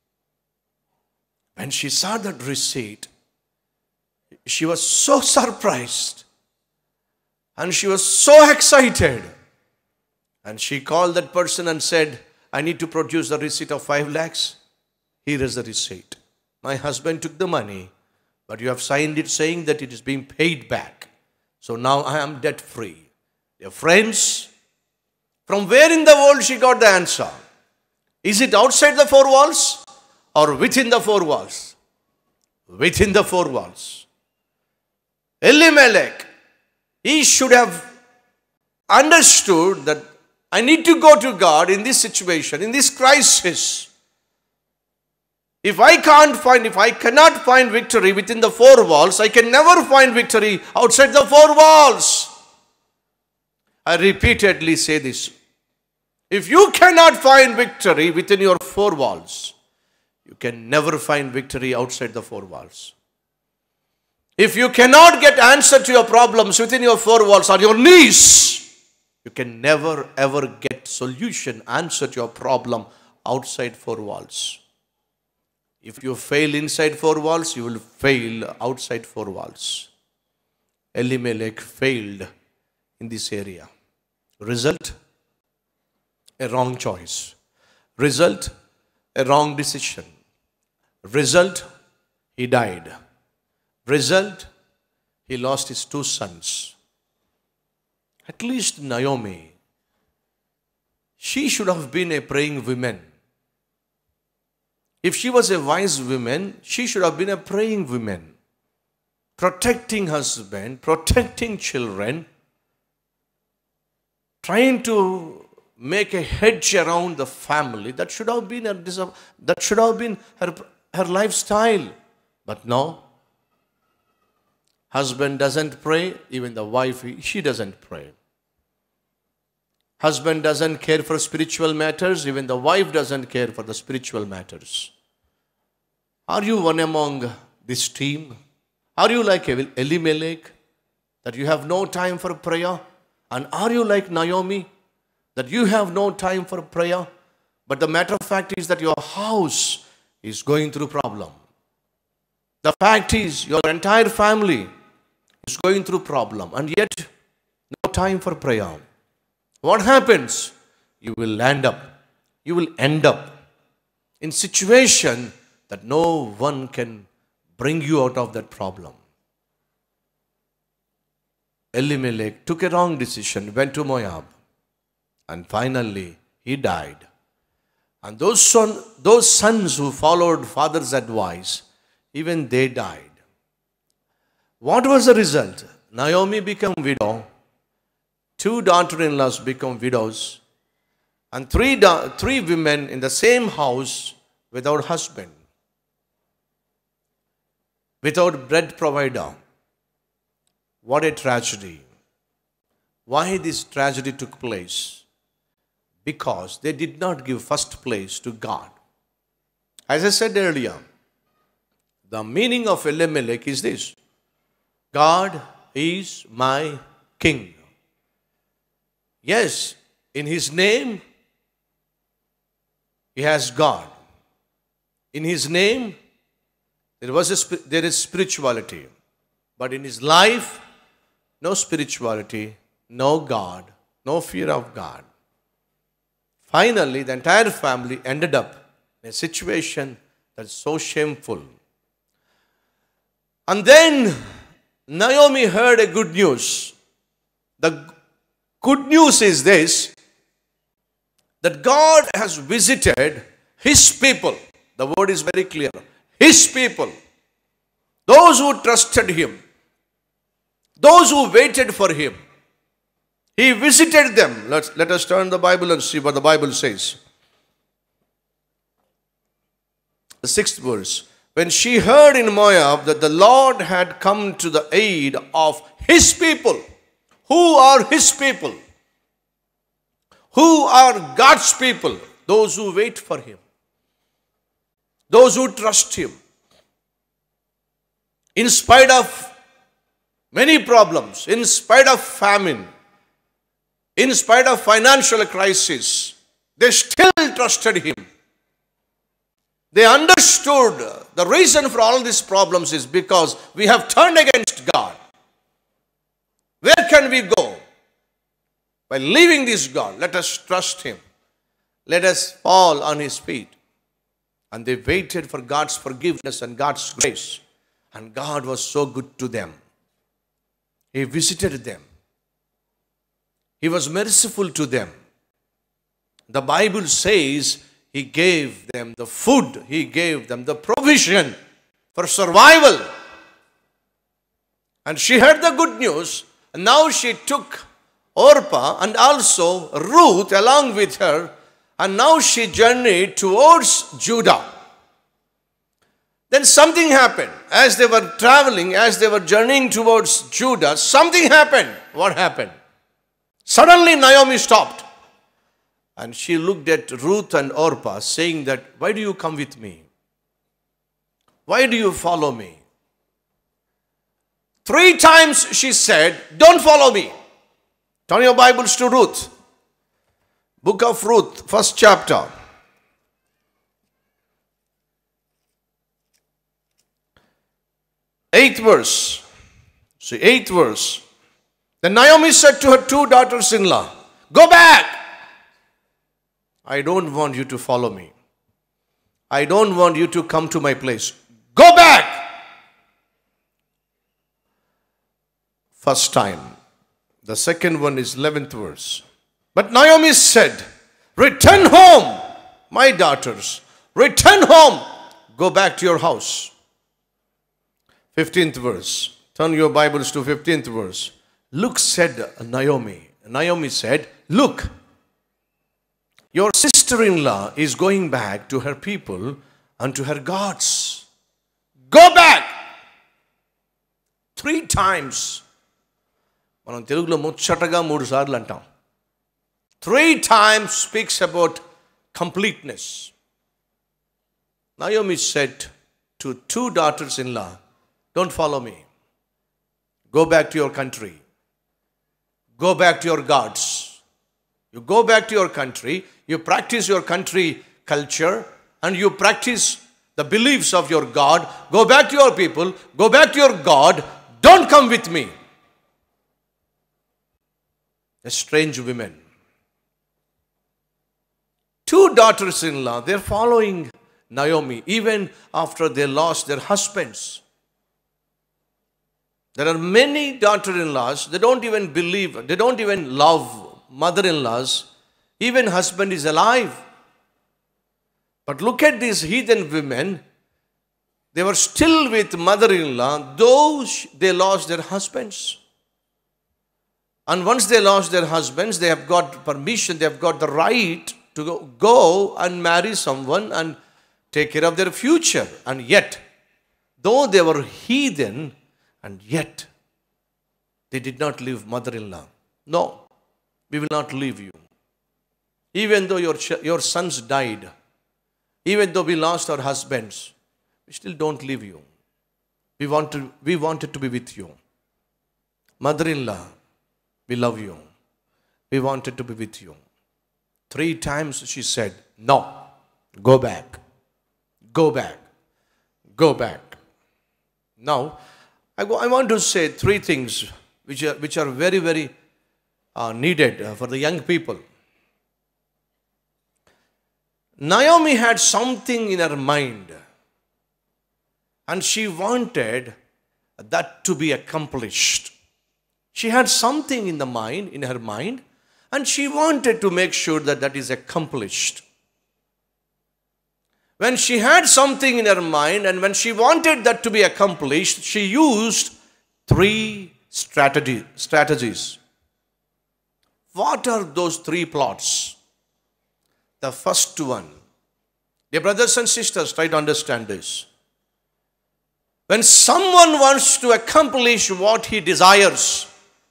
When she saw that receipt, she was so surprised and she was so excited. And she called that person and said, I need to produce the receipt of five lakhs. Here is the receipt. My husband took the money, but you have signed it saying that it is being paid back. So now I am debt free. Dear friends, from where in the world she got the answer? Is it outside the four walls or within the four walls? Within the four walls. Elimelech, he should have understood that I need to go to God in this situation, in this crisis. If I can't find, if I cannot find victory within the four walls, I can never find victory outside the four walls. I repeatedly say this. If you cannot find victory within your four walls, you can never find victory outside the four walls. If you cannot get answer to your problems within your four walls on your knees, you can never ever get solution, answer to your problem outside four walls. If you fail inside four walls, you will fail outside four walls. Elimelech failed in this area. Result? A wrong choice. Result? A wrong decision. Result? He died. Result? He lost his two sons. At least Naomi, she should have been a praying woman. If she was a wise woman, she should have been a praying woman. Protecting husband, protecting children, trying to make a hedge around the family. That should have been, a, that should have been her, her lifestyle. But no. Husband doesn't pray, even the wife, she doesn't pray. Husband doesn't care for spiritual matters, even the wife doesn't care for the spiritual matters. Are you one among this team? Are you like Elimelech, that you have no time for prayer? And are you like Naomi, that you have no time for prayer? But the matter of fact is that your house is going through problem. The fact is, your entire family is going through problem, and yet no time for prayer. What happens? You will end up, you will end up in situation that no one can bring you out of that problem. Elimelech took a wrong decision, went to Moab, and finally he died. And those, son, those sons who followed father's advice, even they died. What was the result? Naomi became widow, two daughter-in-laws become widows, and three, three women in the same house without husband. without bread provider. What a tragedy. Why this tragedy took place? Because they did not give first place to God. As I said earlier, the meaning of Elimelech is this: God is my king. Yes, in his name, he has God. In his name, there was a, there is spirituality. But in his life, no spirituality, no God, no fear of God. Finally, the entire family ended up in a situation that's so shameful. And then Naomi heard a good news. The good news is this, that God has visited his people. The word is very clear. His people. Those who trusted him. Those who waited for him. He visited them. Let's, let us turn the Bible and see what the Bible says. The sixth verse. When she heard in Moab that the Lord had come to the aid of his people. Who are his people? Who are God's people? Those who wait for him. Those who trust him. In spite of many problems, in spite of famine, in spite of financial crisis, they still trusted him. They understood the reason for all these problems is because we have turned against God. Where can we go? By leaving this God, let us trust him. Let us fall on his feet. And they waited for God's forgiveness and God's grace. And God was so good to them. He visited them. He was merciful to them. The Bible says he gave them the food. He gave them the provision for survival. And she heard the good news. And now she took Orpah and also Ruth along with her. And now she journeyed towards Judah. Then something happened. As they were traveling, as they were journeying towards Judah, something happened. What happened? Suddenly Naomi stopped. And she looked at Ruth and Orpah saying that, why do you come with me? Why do you follow me? Three times she said, don't follow me. Turn your Bibles to Ruth. Book of Ruth, first chapter. Eighth verse. See, eighth verse. Then Naomi said to her two daughters-in-law, go back. I don't want you to follow me. I don't want you to come to my place. Go back. First time. The second one is eleventh verse. But Naomi said, return home, my daughters. Return home. Go back to your house. fifteenth verse. Turn your Bibles to fifteenth verse. Look, said Naomi. Naomi said, look, your sister-in-law is going back to her people and to her gods. Go back. Three times. మనం తెలుగులో ముచ్చటగా మూడు సార్లు అంటాం. Three times speaks about completeness. Naomi said to two daughters-in-law, don't follow me. Go back to your country. Go back to your gods. You go back to your country, you practice your country culture, and you practice the beliefs of your God. Go back to your people. Go back to your God. Don't come with me. A strange women. Two daughters-in-law, they're following Naomi even after they lost their husbands. There are many daughter-in-laws, they don't even believe, they don't even love mother-in-laws. Even husband is alive. But look at these heathen women. They were still with mother-in-law, though they lost their husbands. And once they lost their husbands, they have got permission, they have got the right to go, go and marry someone and take care of their future. And yet, though they were heathen, and yet they did not leave mother-in-law. No, we will not leave you. Even though your, your sons died, even though we lost our husbands, we still don't leave you. We want to, we wanted to be with you. Mother-in-law, we love you. We wanted to be with you. Three times she said, no, go back, go back, go back. Now, I, I want to say three things which are, which are very, very uh, needed uh, for the young people. Naomi had something in her mind, and she wanted that to be accomplished. She had something in the mind, in her mind, and she wanted to make sure that that is accomplished. When she had something in her mind and when she wanted that to be accomplished, she used three strategy, strategies. What are those three plots? The first one, dear brothers and sisters, try to understand this. When someone wants to accomplish what he desires,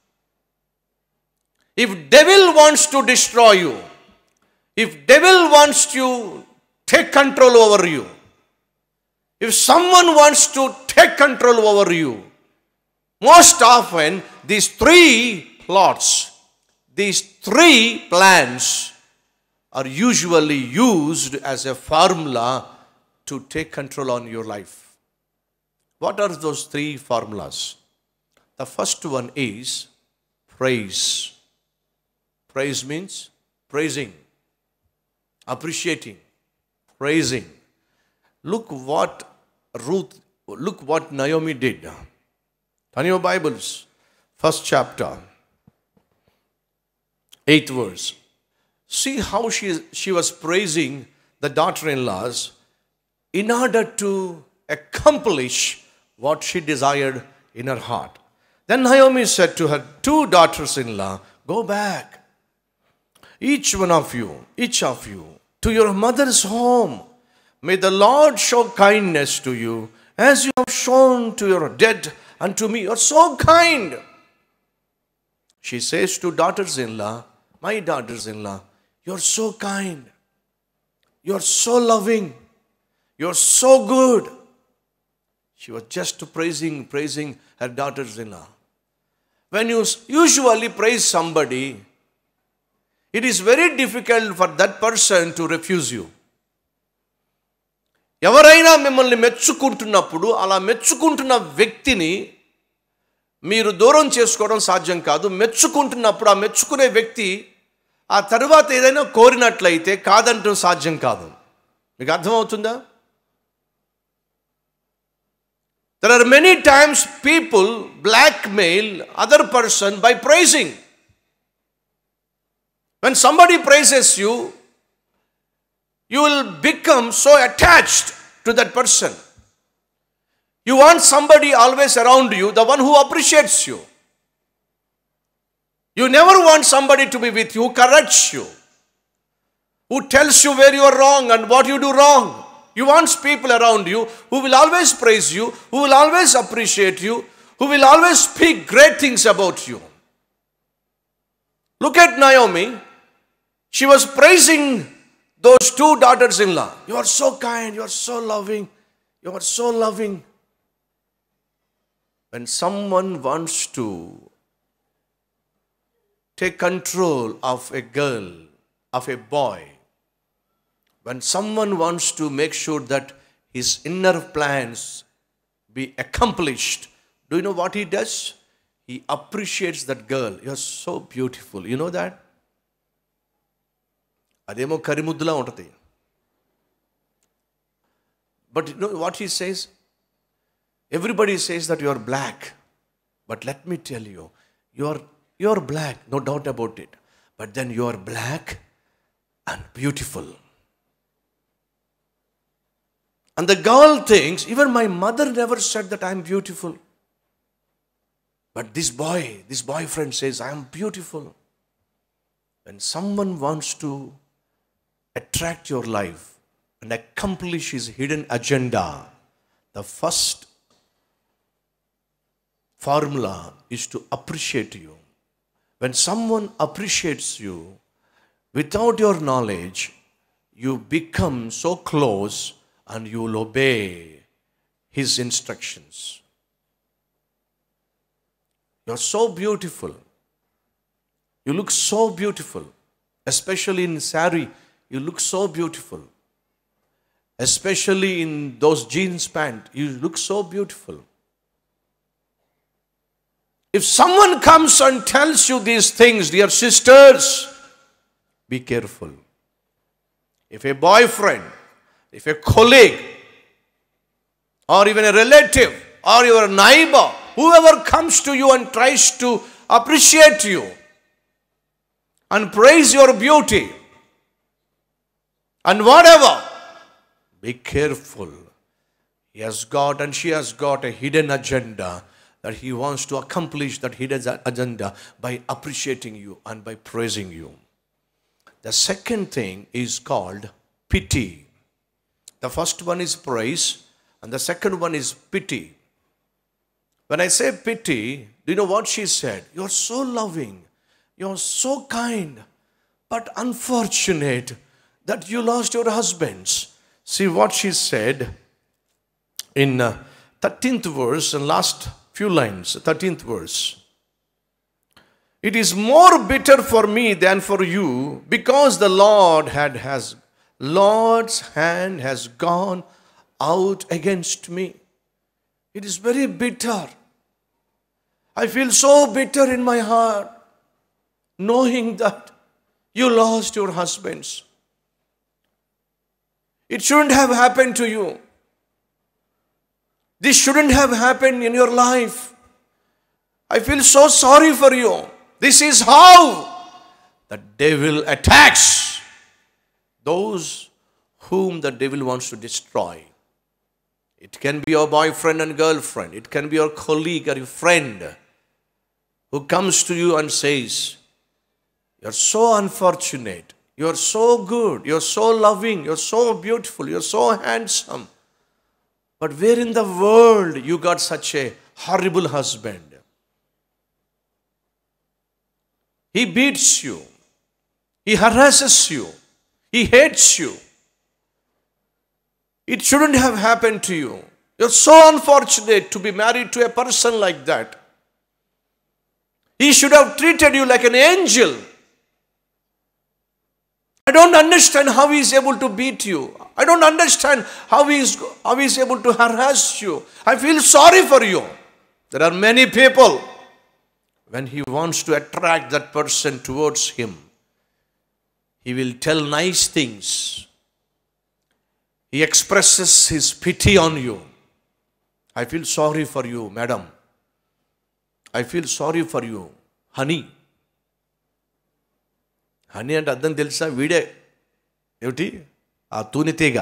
if devil wants to destroy you, if devil wants to take control over you, if someone wants to take control over you, most often these three plots, these three plans are usually used as a formula to take control on your life. What are those three formulas? The first one is praise. Praise means praising, appreciating, praising. Look what Ruth, look what Naomi did. Turn your Bibles, first chapter, eighth verse. See how she, she was praising the daughter-in-laws in order to accomplish what she desired in her heart. Then Naomi said to her two daughters-in-law, go back, each one of you, each of you, to your mother's home. May the Lord show kindness to you as you have shown to your dead and to me. You are so kind. She says to daughters-in-law, my daughters-in-law, you are so kind. You are so loving. You are so good. She was just praising, praising her daughters-in-law. When you usually praise somebody, it is very difficult for that person to refuse you. ఎవరైనా మిమ్మల్ని మెచ్చుకుంటున్నప్పుడు అలా మెచ్చుకుంటున్న వ్యక్తిని మీరు దూరం చేసుకోవడం సాధ్యం కాదు. మెచ్చుకుంటున్నప్పుడు ఆ మెచ్చుకునే వ్యక్తి ఆ తరువాత ఏదైనా కోరినట్లయితే కాదంటూ సాధ్యం కాదు. మీకు అర్థమవుతుందా? There are many times people blackmail other person by praising. When somebody praises you, you will become so attached to that person. You want somebody always around you, the one who appreciates you. You never want somebody to be with you who corrects you, who tells you where you are wrong and what you do wrong. You want people around you who will always praise you, who will always appreciate you, who will always speak great things about you. Look at Naomi. She was praising those two daughters-in-law. You are so kind, you are so loving, you are so loving. When someone wants to take control of a girl, of a boy, when someone wants to make sure that his inner plans be accomplished, do you know what he does? He appreciates that girl. You are so beautiful. You know that? అదేమో కరిముద్దులా ఉంటుంది. But you know what he says? Everybody says that you are black. But let me tell you, you are, you are black, no doubt about it. But then you are black and beautiful. And the girl thinks, even my mother never said that I am beautiful. But this boy, this boyfriend says, I am beautiful. When someone wants to attract your life and accomplish his hidden agenda, the first formula is to appreciate you. When someone appreciates you, without your knowledge, you become so close and you will obey his instructions. You're so beautiful. You look so beautiful. Especially in sari, you look so beautiful. Especially in those jeans pants, you look so beautiful. If someone comes and tells you these things, dear sisters, be careful. If a boyfriend, if a colleague, or even a relative, or your neighbor, whoever comes to you and tries to appreciate you and praise your beauty and whatever, be careful. He has got and she has got a hidden agenda that he wants to accomplish that hidden agenda by appreciating you and by praising you. The second thing is called pity. The first one is praise and the second one is pity. When I say pity, do you know what she said? You're so loving, you're so kind, but unfortunate that you lost your husbands. See what she said in uh, thirteenth verse and last few lines, thirteenth verse. It is more bitter for me than for you, because the Lord had has Lord's hand has gone out against me. It is very bitter. I feel so bitter in my heart, knowing that you lost your husbands. It shouldn't have happened to you. This shouldn't have happened in your life. I feel so sorry for you. This is how the devil attacks those whom the devil wants to destroy. It can be your boyfriend and girlfriend. It can be your colleague or your friend who comes to you and says, you're so unfortunate. You're so good. You're so loving. You're so beautiful. You're so handsome. But where in the world you got such a horrible husband? He beats you. He harasses you. He hates you. It shouldn't have happened to you. You're so unfortunate to be married to a person like that. He should have treated you like an angel. I don't understand how he is able to beat you. I don't understand how he is, how he is able to harass you. I feel sorry for you. There are many people, when he wants to attract that person towards him, he will tell nice things. He expresses his pity on you. I feel sorry for you, madam. I feel sorry for you, honey. Honey and అర్థం తెలుసా? వీడే ఏమిటి ఆ తూనితీగ.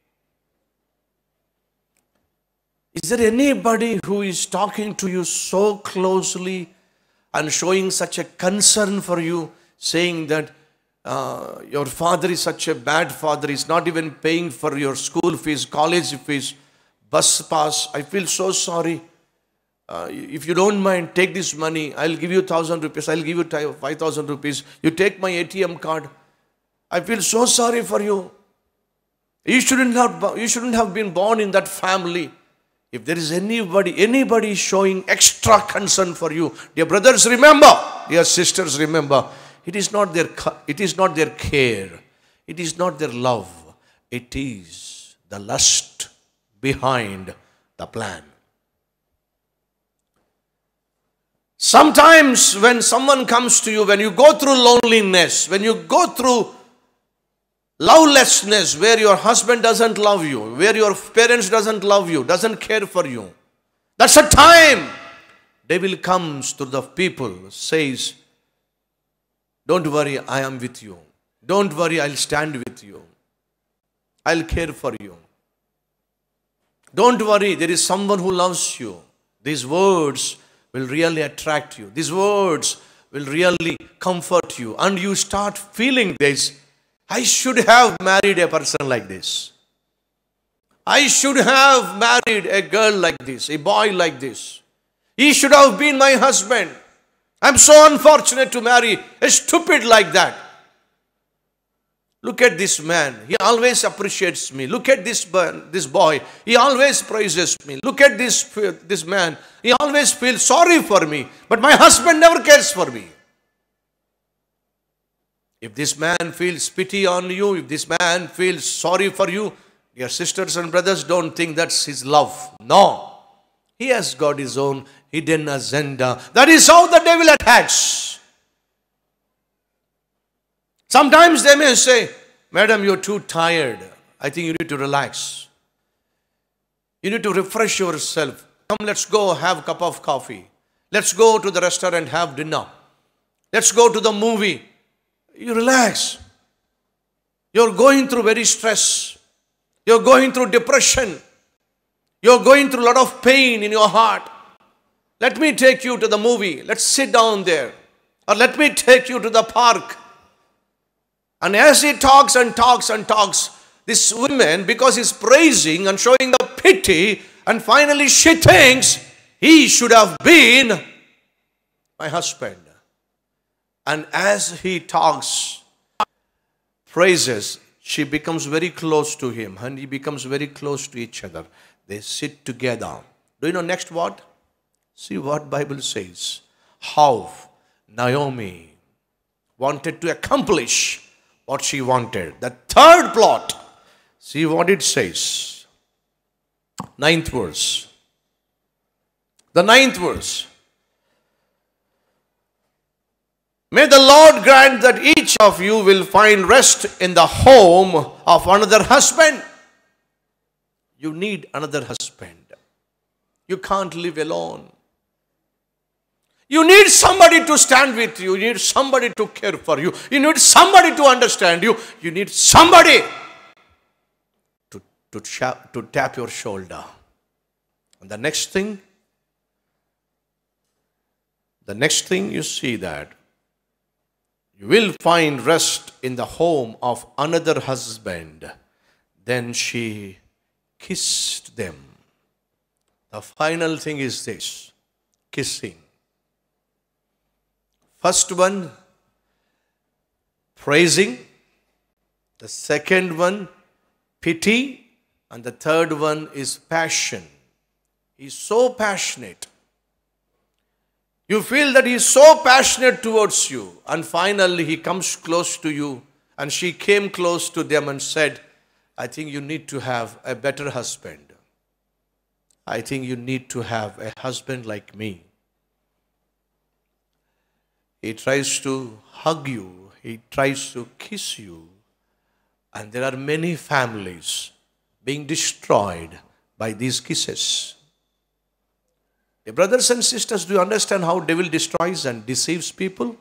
Is there anybody who is talking to you so closely and showing such a concern for you, saying that uh, your father is such a bad father, he's not even paying for your school fees, college fees, bus pass. I feel so sorry. Uh, if you don't mind, take this money. I'll give you thousand rupees. I'll give you five thousand rupees. You take my A T M card. I feel so sorry for you. You shouldn't have, you shouldn't have been born in that family. If there is anybody, anybody showing extra concern for you, dear brothers, remember, dear sisters, remember, it is not their, it is not their care. It is not their love. It is the lust behind the plan. Sometimes when someone comes to you, when you go through loneliness, when you go through lovelessness, where your husband doesn't love you, where your parents doesn't love you, doesn't care for you, that's a time devil comes to the people, says, don't worry, I am with you. Don't worry, I'll stand with you. I'll care for you. Don't worry, there is someone who loves you. These words will really attract you. These words will really comfort you. And you start feeling this. I should have married a person like this. I should have married a girl like this, a boy like this. He should have been my husband. I'm so unfortunate to marry a stupid like that. Look at this man. He always appreciates me. Look at this, this boy. He always praises me. Look at this, this man. He always feels sorry for me. But my husband never cares for me. If this man feels pity on you, if this man feels sorry for you, dear sisters and brothers, don't think that's his love. No. He has got his own hidden agenda. That is how the devil attacks. Sometimes they may say, Madam, you're too tired. I think you need to relax. You need to refresh yourself. Come, let's go have a cup of coffee. Let's go to the restaurant and have dinner. Let's go to the movie. You relax. You're going through very stress. You're going through depression. You're going through a lot of pain in your heart. Let me take you to the movie. Let's sit down there. Or let me take you to the park. And as he talks and talks and talks, this woman, because he's praising and showing the pity, and finally she thinks he should have been my husband. And as he talks, praises, she becomes very close to him, and he becomes very close to each other. They sit together. Do you know next what? See what Bible says. How Naomi wanted to accomplish what she wanted. The third plot. See what it says. Ninth verse. The ninth verse. May the Lord grant that each of you will find rest in the home of another husband. You need another husband. You can't live alone. You need somebody to stand with you. You need somebody to care for you. You need somebody to understand you. You need somebody to, to, tap, to tap your shoulder. And the next thing, the next thing you see that you will find rest in the home of another husband. Then she kissed them. The final thing is this, kissing. First one, praising. The second one, pity. And the third one is passion. He's so passionate. You feel that he's so passionate towards you. And finally, he comes close to you. And she came close to them and said, I think you need to have a better husband. I think you need to have a husband like me. He tries to hug you. He tries to kiss you. And there are many families being destroyed by these kisses. Hey, brothers and sisters, do you understand how devil destroys and deceives people?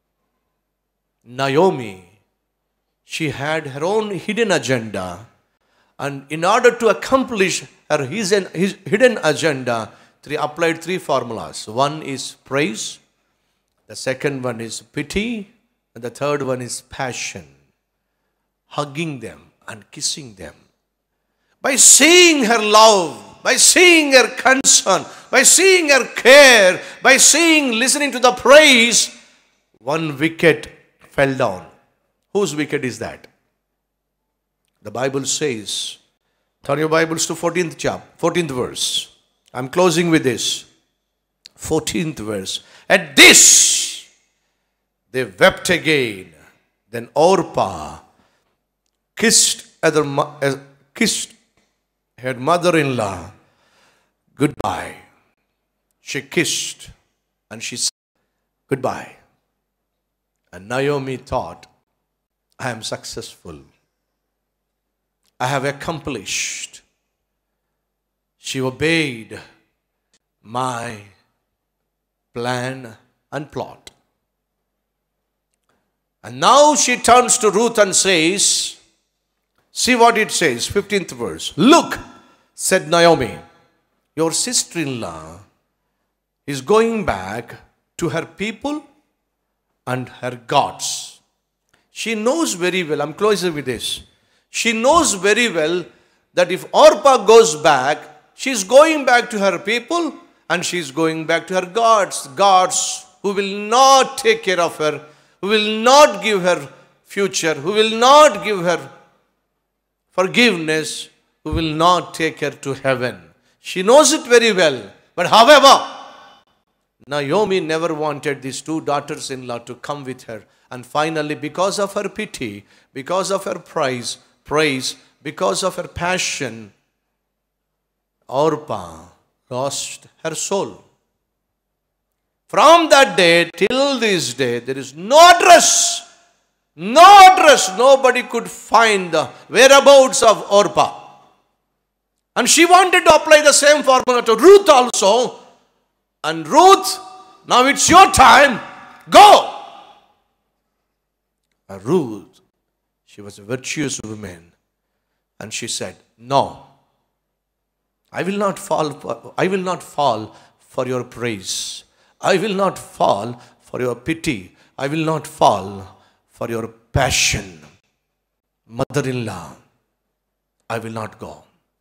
Naomi, she had her own hidden agenda. And in order to accomplish her his, his hidden agenda, three applied three formulas. One is praise. The second one is pity, and the third one is passion. Hugging them and kissing them. By seeing her love, by seeing her concern, by seeing her care, by seeing, listening to the praise, one wicket fell down. Whose wicket is that? The Bible says, turn your Bibles to fourteenth chapter, fourteenth verse. I'm closing with this. fourteenth verse. At this, they wept again. Then Orpah kissed, other, uh, kissed her mother-in-law goodbye. She kissed and she said goodbye. And Naomi thought, I am successful. I have accomplished. She obeyed my plan and plot. And now she turns to Ruth and says, see what it says, fifteenth verse. Look, said Naomi, your sister-in-law is going back to her people and her gods. She knows very well, I'm closing with this. She knows very well that if Orpah goes back, she's going back to her people And she's going back to her gods, gods who will not take care of her, who will not give her future, who will not give her forgiveness, who will not take her to heaven. She knows it very well. But however, Naomi never wanted these two daughters-in-law to come with her. And finally, because of her pity, because of her praise, praise, because of her passion, Orpah lost her soul. From that day till this day, there is no address, no address. Nobody could find the whereabouts of Orpah. And she wanted to apply the same formula to Ruth also. And Ruth, now it's your time, go. And Ruth, she was a virtuous woman. And she said, no, I will not fall for, I will not fall for your praise. I will not fall for your pity. I will not fall for your passion. Mother-in-law, I will not go.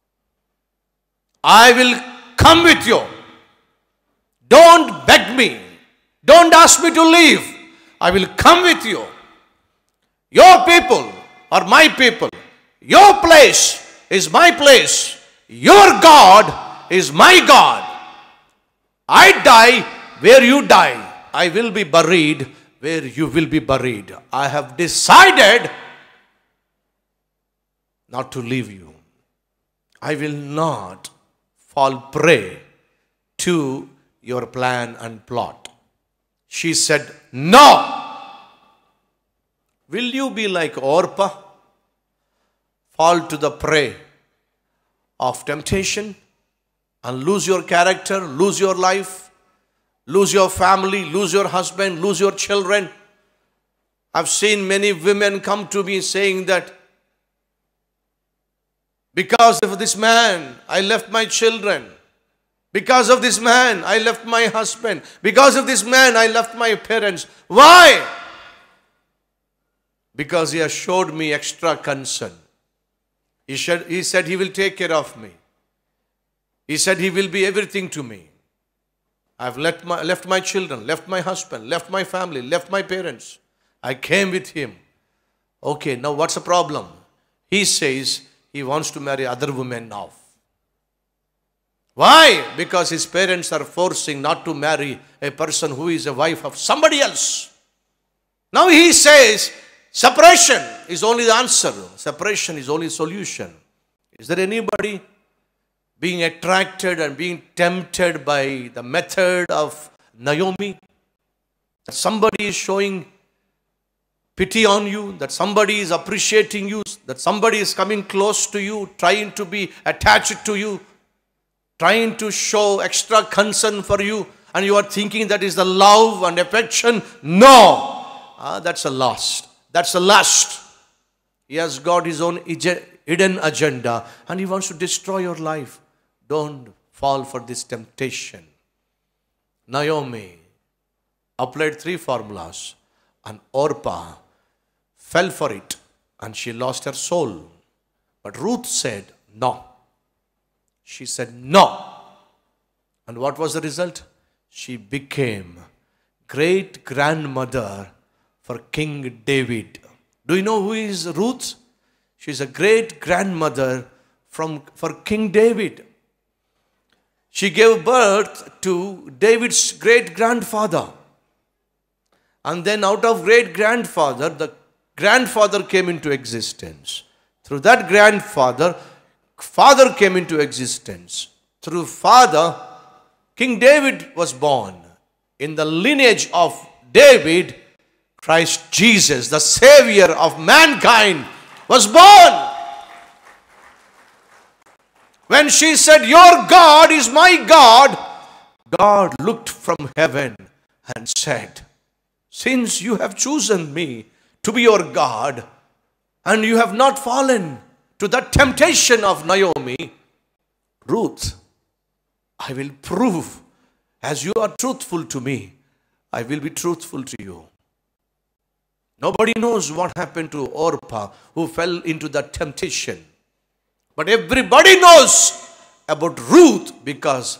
I will come with you. Don't beg me. Don't ask me to leave. I will come with you. Your people are my people. Your place is my place. Your God is my God. I die where you die. I will be buried where you will be buried. I have decided not to leave you. I will not fall prey to your plan and plot. She said, no. Will you be like Orpah? Fall to the prey of temptation and lose your character, lose your life, lose your family, lose your husband, lose your children. I've seen many women come to me saying that because of this man, I left my children. Because of this man, I left my husband. Because of this man, I left my parents. Why? Because he has showed me extra concern. He said, he said he will take care of me. He said he will be everything to me. I've left my, left my children, left my husband, left my family, left my parents. I came with him. Okay, now what's the problem? He says he wants to marry other women now. Why? Because his parents are forcing not to marry a person who is a wife of somebody else. Now he says separation is only the answer. Separation is only solution. Is there anybody being attracted and being tempted by the method of Naomi? That somebody is showing pity on you, that somebody is appreciating you, that somebody is coming close to you, trying to be attached to you, trying to show extra concern for you, and you are thinking that is the love and affection. No, ah, that's a lust. That's a lust. He has got his own hidden agenda and he wants to destroy your life. Don't fall for this temptation. Naomi applied three formulas and Orpah fell for it and she lost her soul. But Ruth said no. She said no. And what was the result? She became great grandmother for King David. Do you know who is Ruth? She is a great grandmother from, for King David. She gave birth to David's great grandfather. And then out of great grandfather, the grandfather came into existence. Through that grandfather, father came into existence. Through father, King David was born. In the lineage of David, Christ Jesus, the Savior of mankind, was born. When she said, your God is my God, God looked from heaven and said, since you have chosen me to be your God, and you have not fallen to the temptation of Naomi, Ruth, I will prove, as you are truthful to me, I will be truthful to you. Nobody knows what happened to Orpah, who fell into the temptation. But everybody knows about Ruth because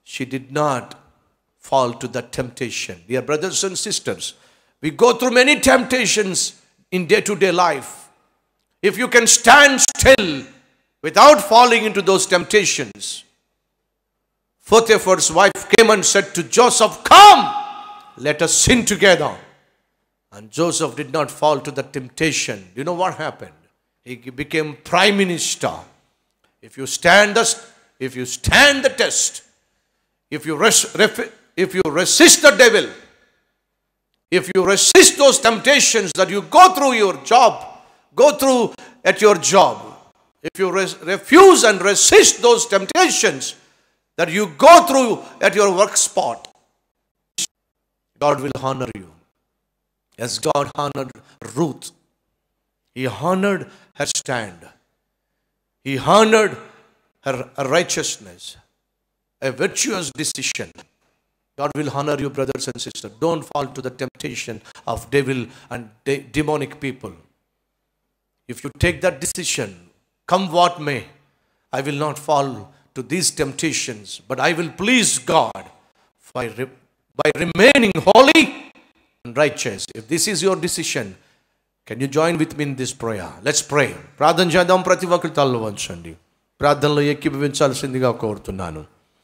she did not fall to that temptation. Dear brothers and sisters, we go through many temptations in day-to-day life. If you can stand still without falling into those temptations. Potiphar's wife came and said to Joseph, "Come, let us sin together." And Joseph did not fall to the temptation. Do you know what happened? He became prime minister. If you stand the, if you stand the test, if you, res, ref, if you resist the devil, if you resist those temptations that you go through your job, go through at your job, if you res, refuse and resist those temptations that you go through at your work spot, God will honor you. As God honored Ruth, He honored her stand. He honored her righteousness, a virtuous decision. God will honor you, brothers and sisters. Don't fall to the temptation of devil and de demonic people. If you take that decision, come what may, I will not fall to these temptations, but I will please God by, re by remaining holy and righteous. If this is your decision, can you join with me in this prayer? Let's pray. ప్రార్థన చేద్దాం. ప్రతి ఒక్కరు తలలు వంచండి. ప్రార్థనలో ఏకీభవించాల్సిందిగా కోరుతున్నాను.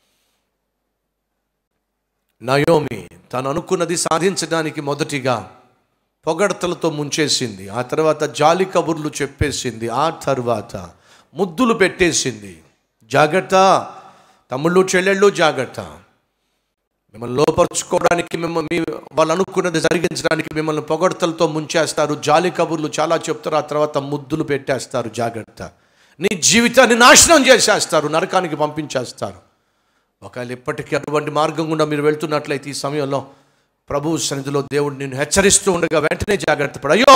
Naomi తను అనుకున్నది సాధించడానికి మొదటిగా పొగడ్తలతో ముంచేసింది. ఆ తర్వాత జాలి కబుర్లు చెప్పేసింది. ఆ తర్వాత ముద్దులు పెట్టేసింది. జాగ్రత్త తమ్ముళ్ళు చెల్లెళ్ళు, జాగ్రత్త. మిమ్మల్ని లోపరుచుకోవడానికి, మిమ్మల్ని వాళ్ళు అనుకున్నది జరిగించడానికి మిమ్మల్ని పొగడ్తలతో ముంచేస్తారు. జాలి కబుర్లు చాలా చెప్తారు. ఆ తర్వాత ముద్దులు పెట్టేస్తారు. జాగ్రత్త. నీ జీవితాన్ని నాశనం చేసేస్తారు, నరకానికి పంపించేస్తారు. ఒకవేళ ఇప్పటికీ అటువంటి మార్గం గుండా మీరు వెళ్తున్నట్లయితే ఈ సమయంలో ప్రభు సన్నిధిలో దేవుడు నిన్ను హెచ్చరిస్తూ ఉండగా వెంటనే జాగ్రత్త పడు. అయ్యో,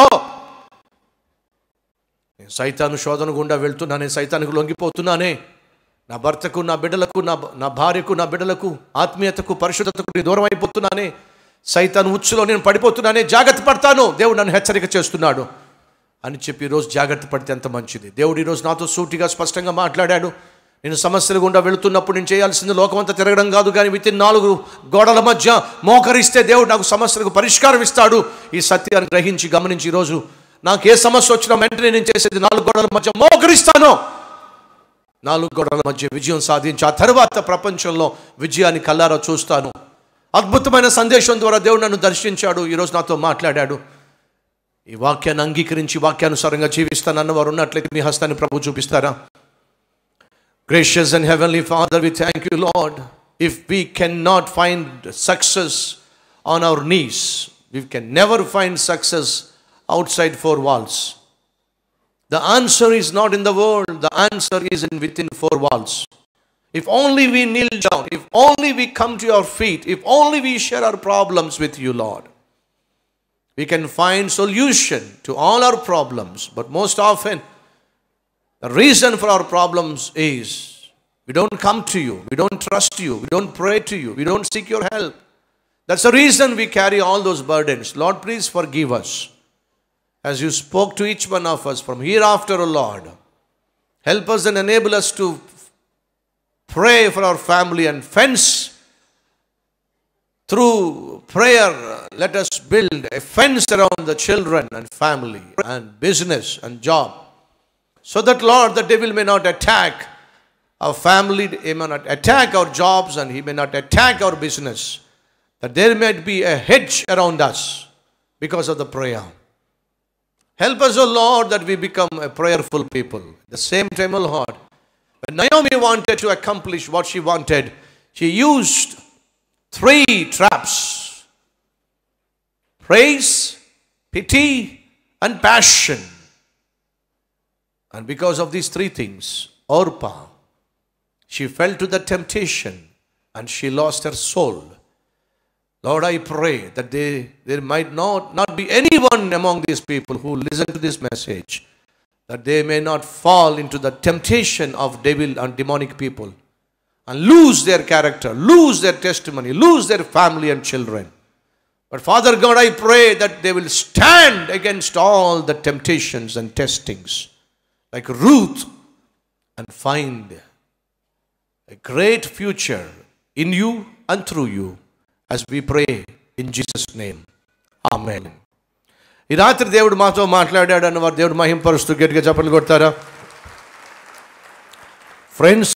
నేను సైతాను శోధన గుండా వెళ్తున్నానే, సైతానికి లొంగిపోతున్నానే, నా భర్తకు, నా బిడ్డలకు, నా నా భార్యకు, నా బిడ్డలకు, ఆత్మీయతకు, పరిశుద్ధతకు దూరం అయిపోతున్నానే, సైతాను ఉచ్చులో నేను పడిపోతున్నానే, జాగ్రత్త పడతాను, దేవుడు నన్ను హెచ్చరిక చేస్తున్నాడు అని చెప్పి ఈరోజు జాగ్రత్త పడితే ఎంత మంచిది. దేవుడు ఈరోజు నాతో సూటిగా స్పష్టంగా మాట్లాడాడు. నేను సమస్యల గుండా వెళుతున్నప్పుడు నేను చేయాల్సింది లోకమంతా తిరగడం కాదు, కానీ విత్ ఇన్ నాలుగు గోడల మధ్య మోకరిస్తే దేవుడు నాకు సమస్యలకు పరిష్కారం ఇస్తాడు. ఈ సత్యాన్ని గ్రహించి గమనించి ఈరోజు నాకు ఏ సమస్య వచ్చినా వెంటనే నేను చేసేది నాలుగు గోడల మధ్య మోకరిస్తాను. నాలుగు గోడల మధ్య విజయం సాధించి ఆ తర్వాత ప్రపంచంలో విజయాన్ని కల్లారా చూస్తాను. అద్భుతమైన సందేశం ద్వారా దేవుడు నన్ను దర్శించాడు. ఈరోజు నాతో మాట్లాడాడు. ఈ వాక్యాన్ని అంగీకరించి వాక్యానుసారంగా జీవిస్తానన్న వారు ఉన్నట్లయితే మీ హస్తాన్ని ప్రభు చూపిస్తారా? Gracious and Heavenly Father, we thank you, Lord. If we cannot find success on our knees, we can never find success outside four walls. The answer is not in the world, the answer is in within four walls. If only we kneel down, if only we come to your feet, if only we share our problems with you, Lord, we can find solution to all our problems. But most often, the reason for our problems is we don't come to you, we don't trust you, we don't pray to you, we don't seek your help. That's the reason we carry all those burdens. Lord, please forgive us. As you spoke to each one of us from hereafter, O Lord, help us and enable us to pray for our family and fence through prayer. Let us build a fence around the children and family and business and job. So that, Lord, the devil may not attack our family, he may not attack our jobs, and he may not attack our business. That there might be a hedge around us because of the prayer. Help us, O Lord, that we become a prayerful people. At the same time, O Lord, when Naomi wanted to accomplish what she wanted, she used three traps: praise, pity, and passion. And because of these three things, Orpah, she fell to the temptation and she lost her soul. Lord, I pray that they, there might not, not be anyone among these people who listen to this message, that they may not fall into the temptation of devil and demonic people and lose their character, lose their testimony, lose their family and children. But Father God, I pray that they will stand against all the temptations and testings, like Ruth, and find a great future in you and through you as we pray in Jesus name, amen. ఈ రాత్రి దేవుడు మాతో మాట్లాడాడు అన్న వారు దేవుడు మహింపరుస్తూ గట్టిగా చప్పట్లు కొడతారా? ఫ్రెండ్స్,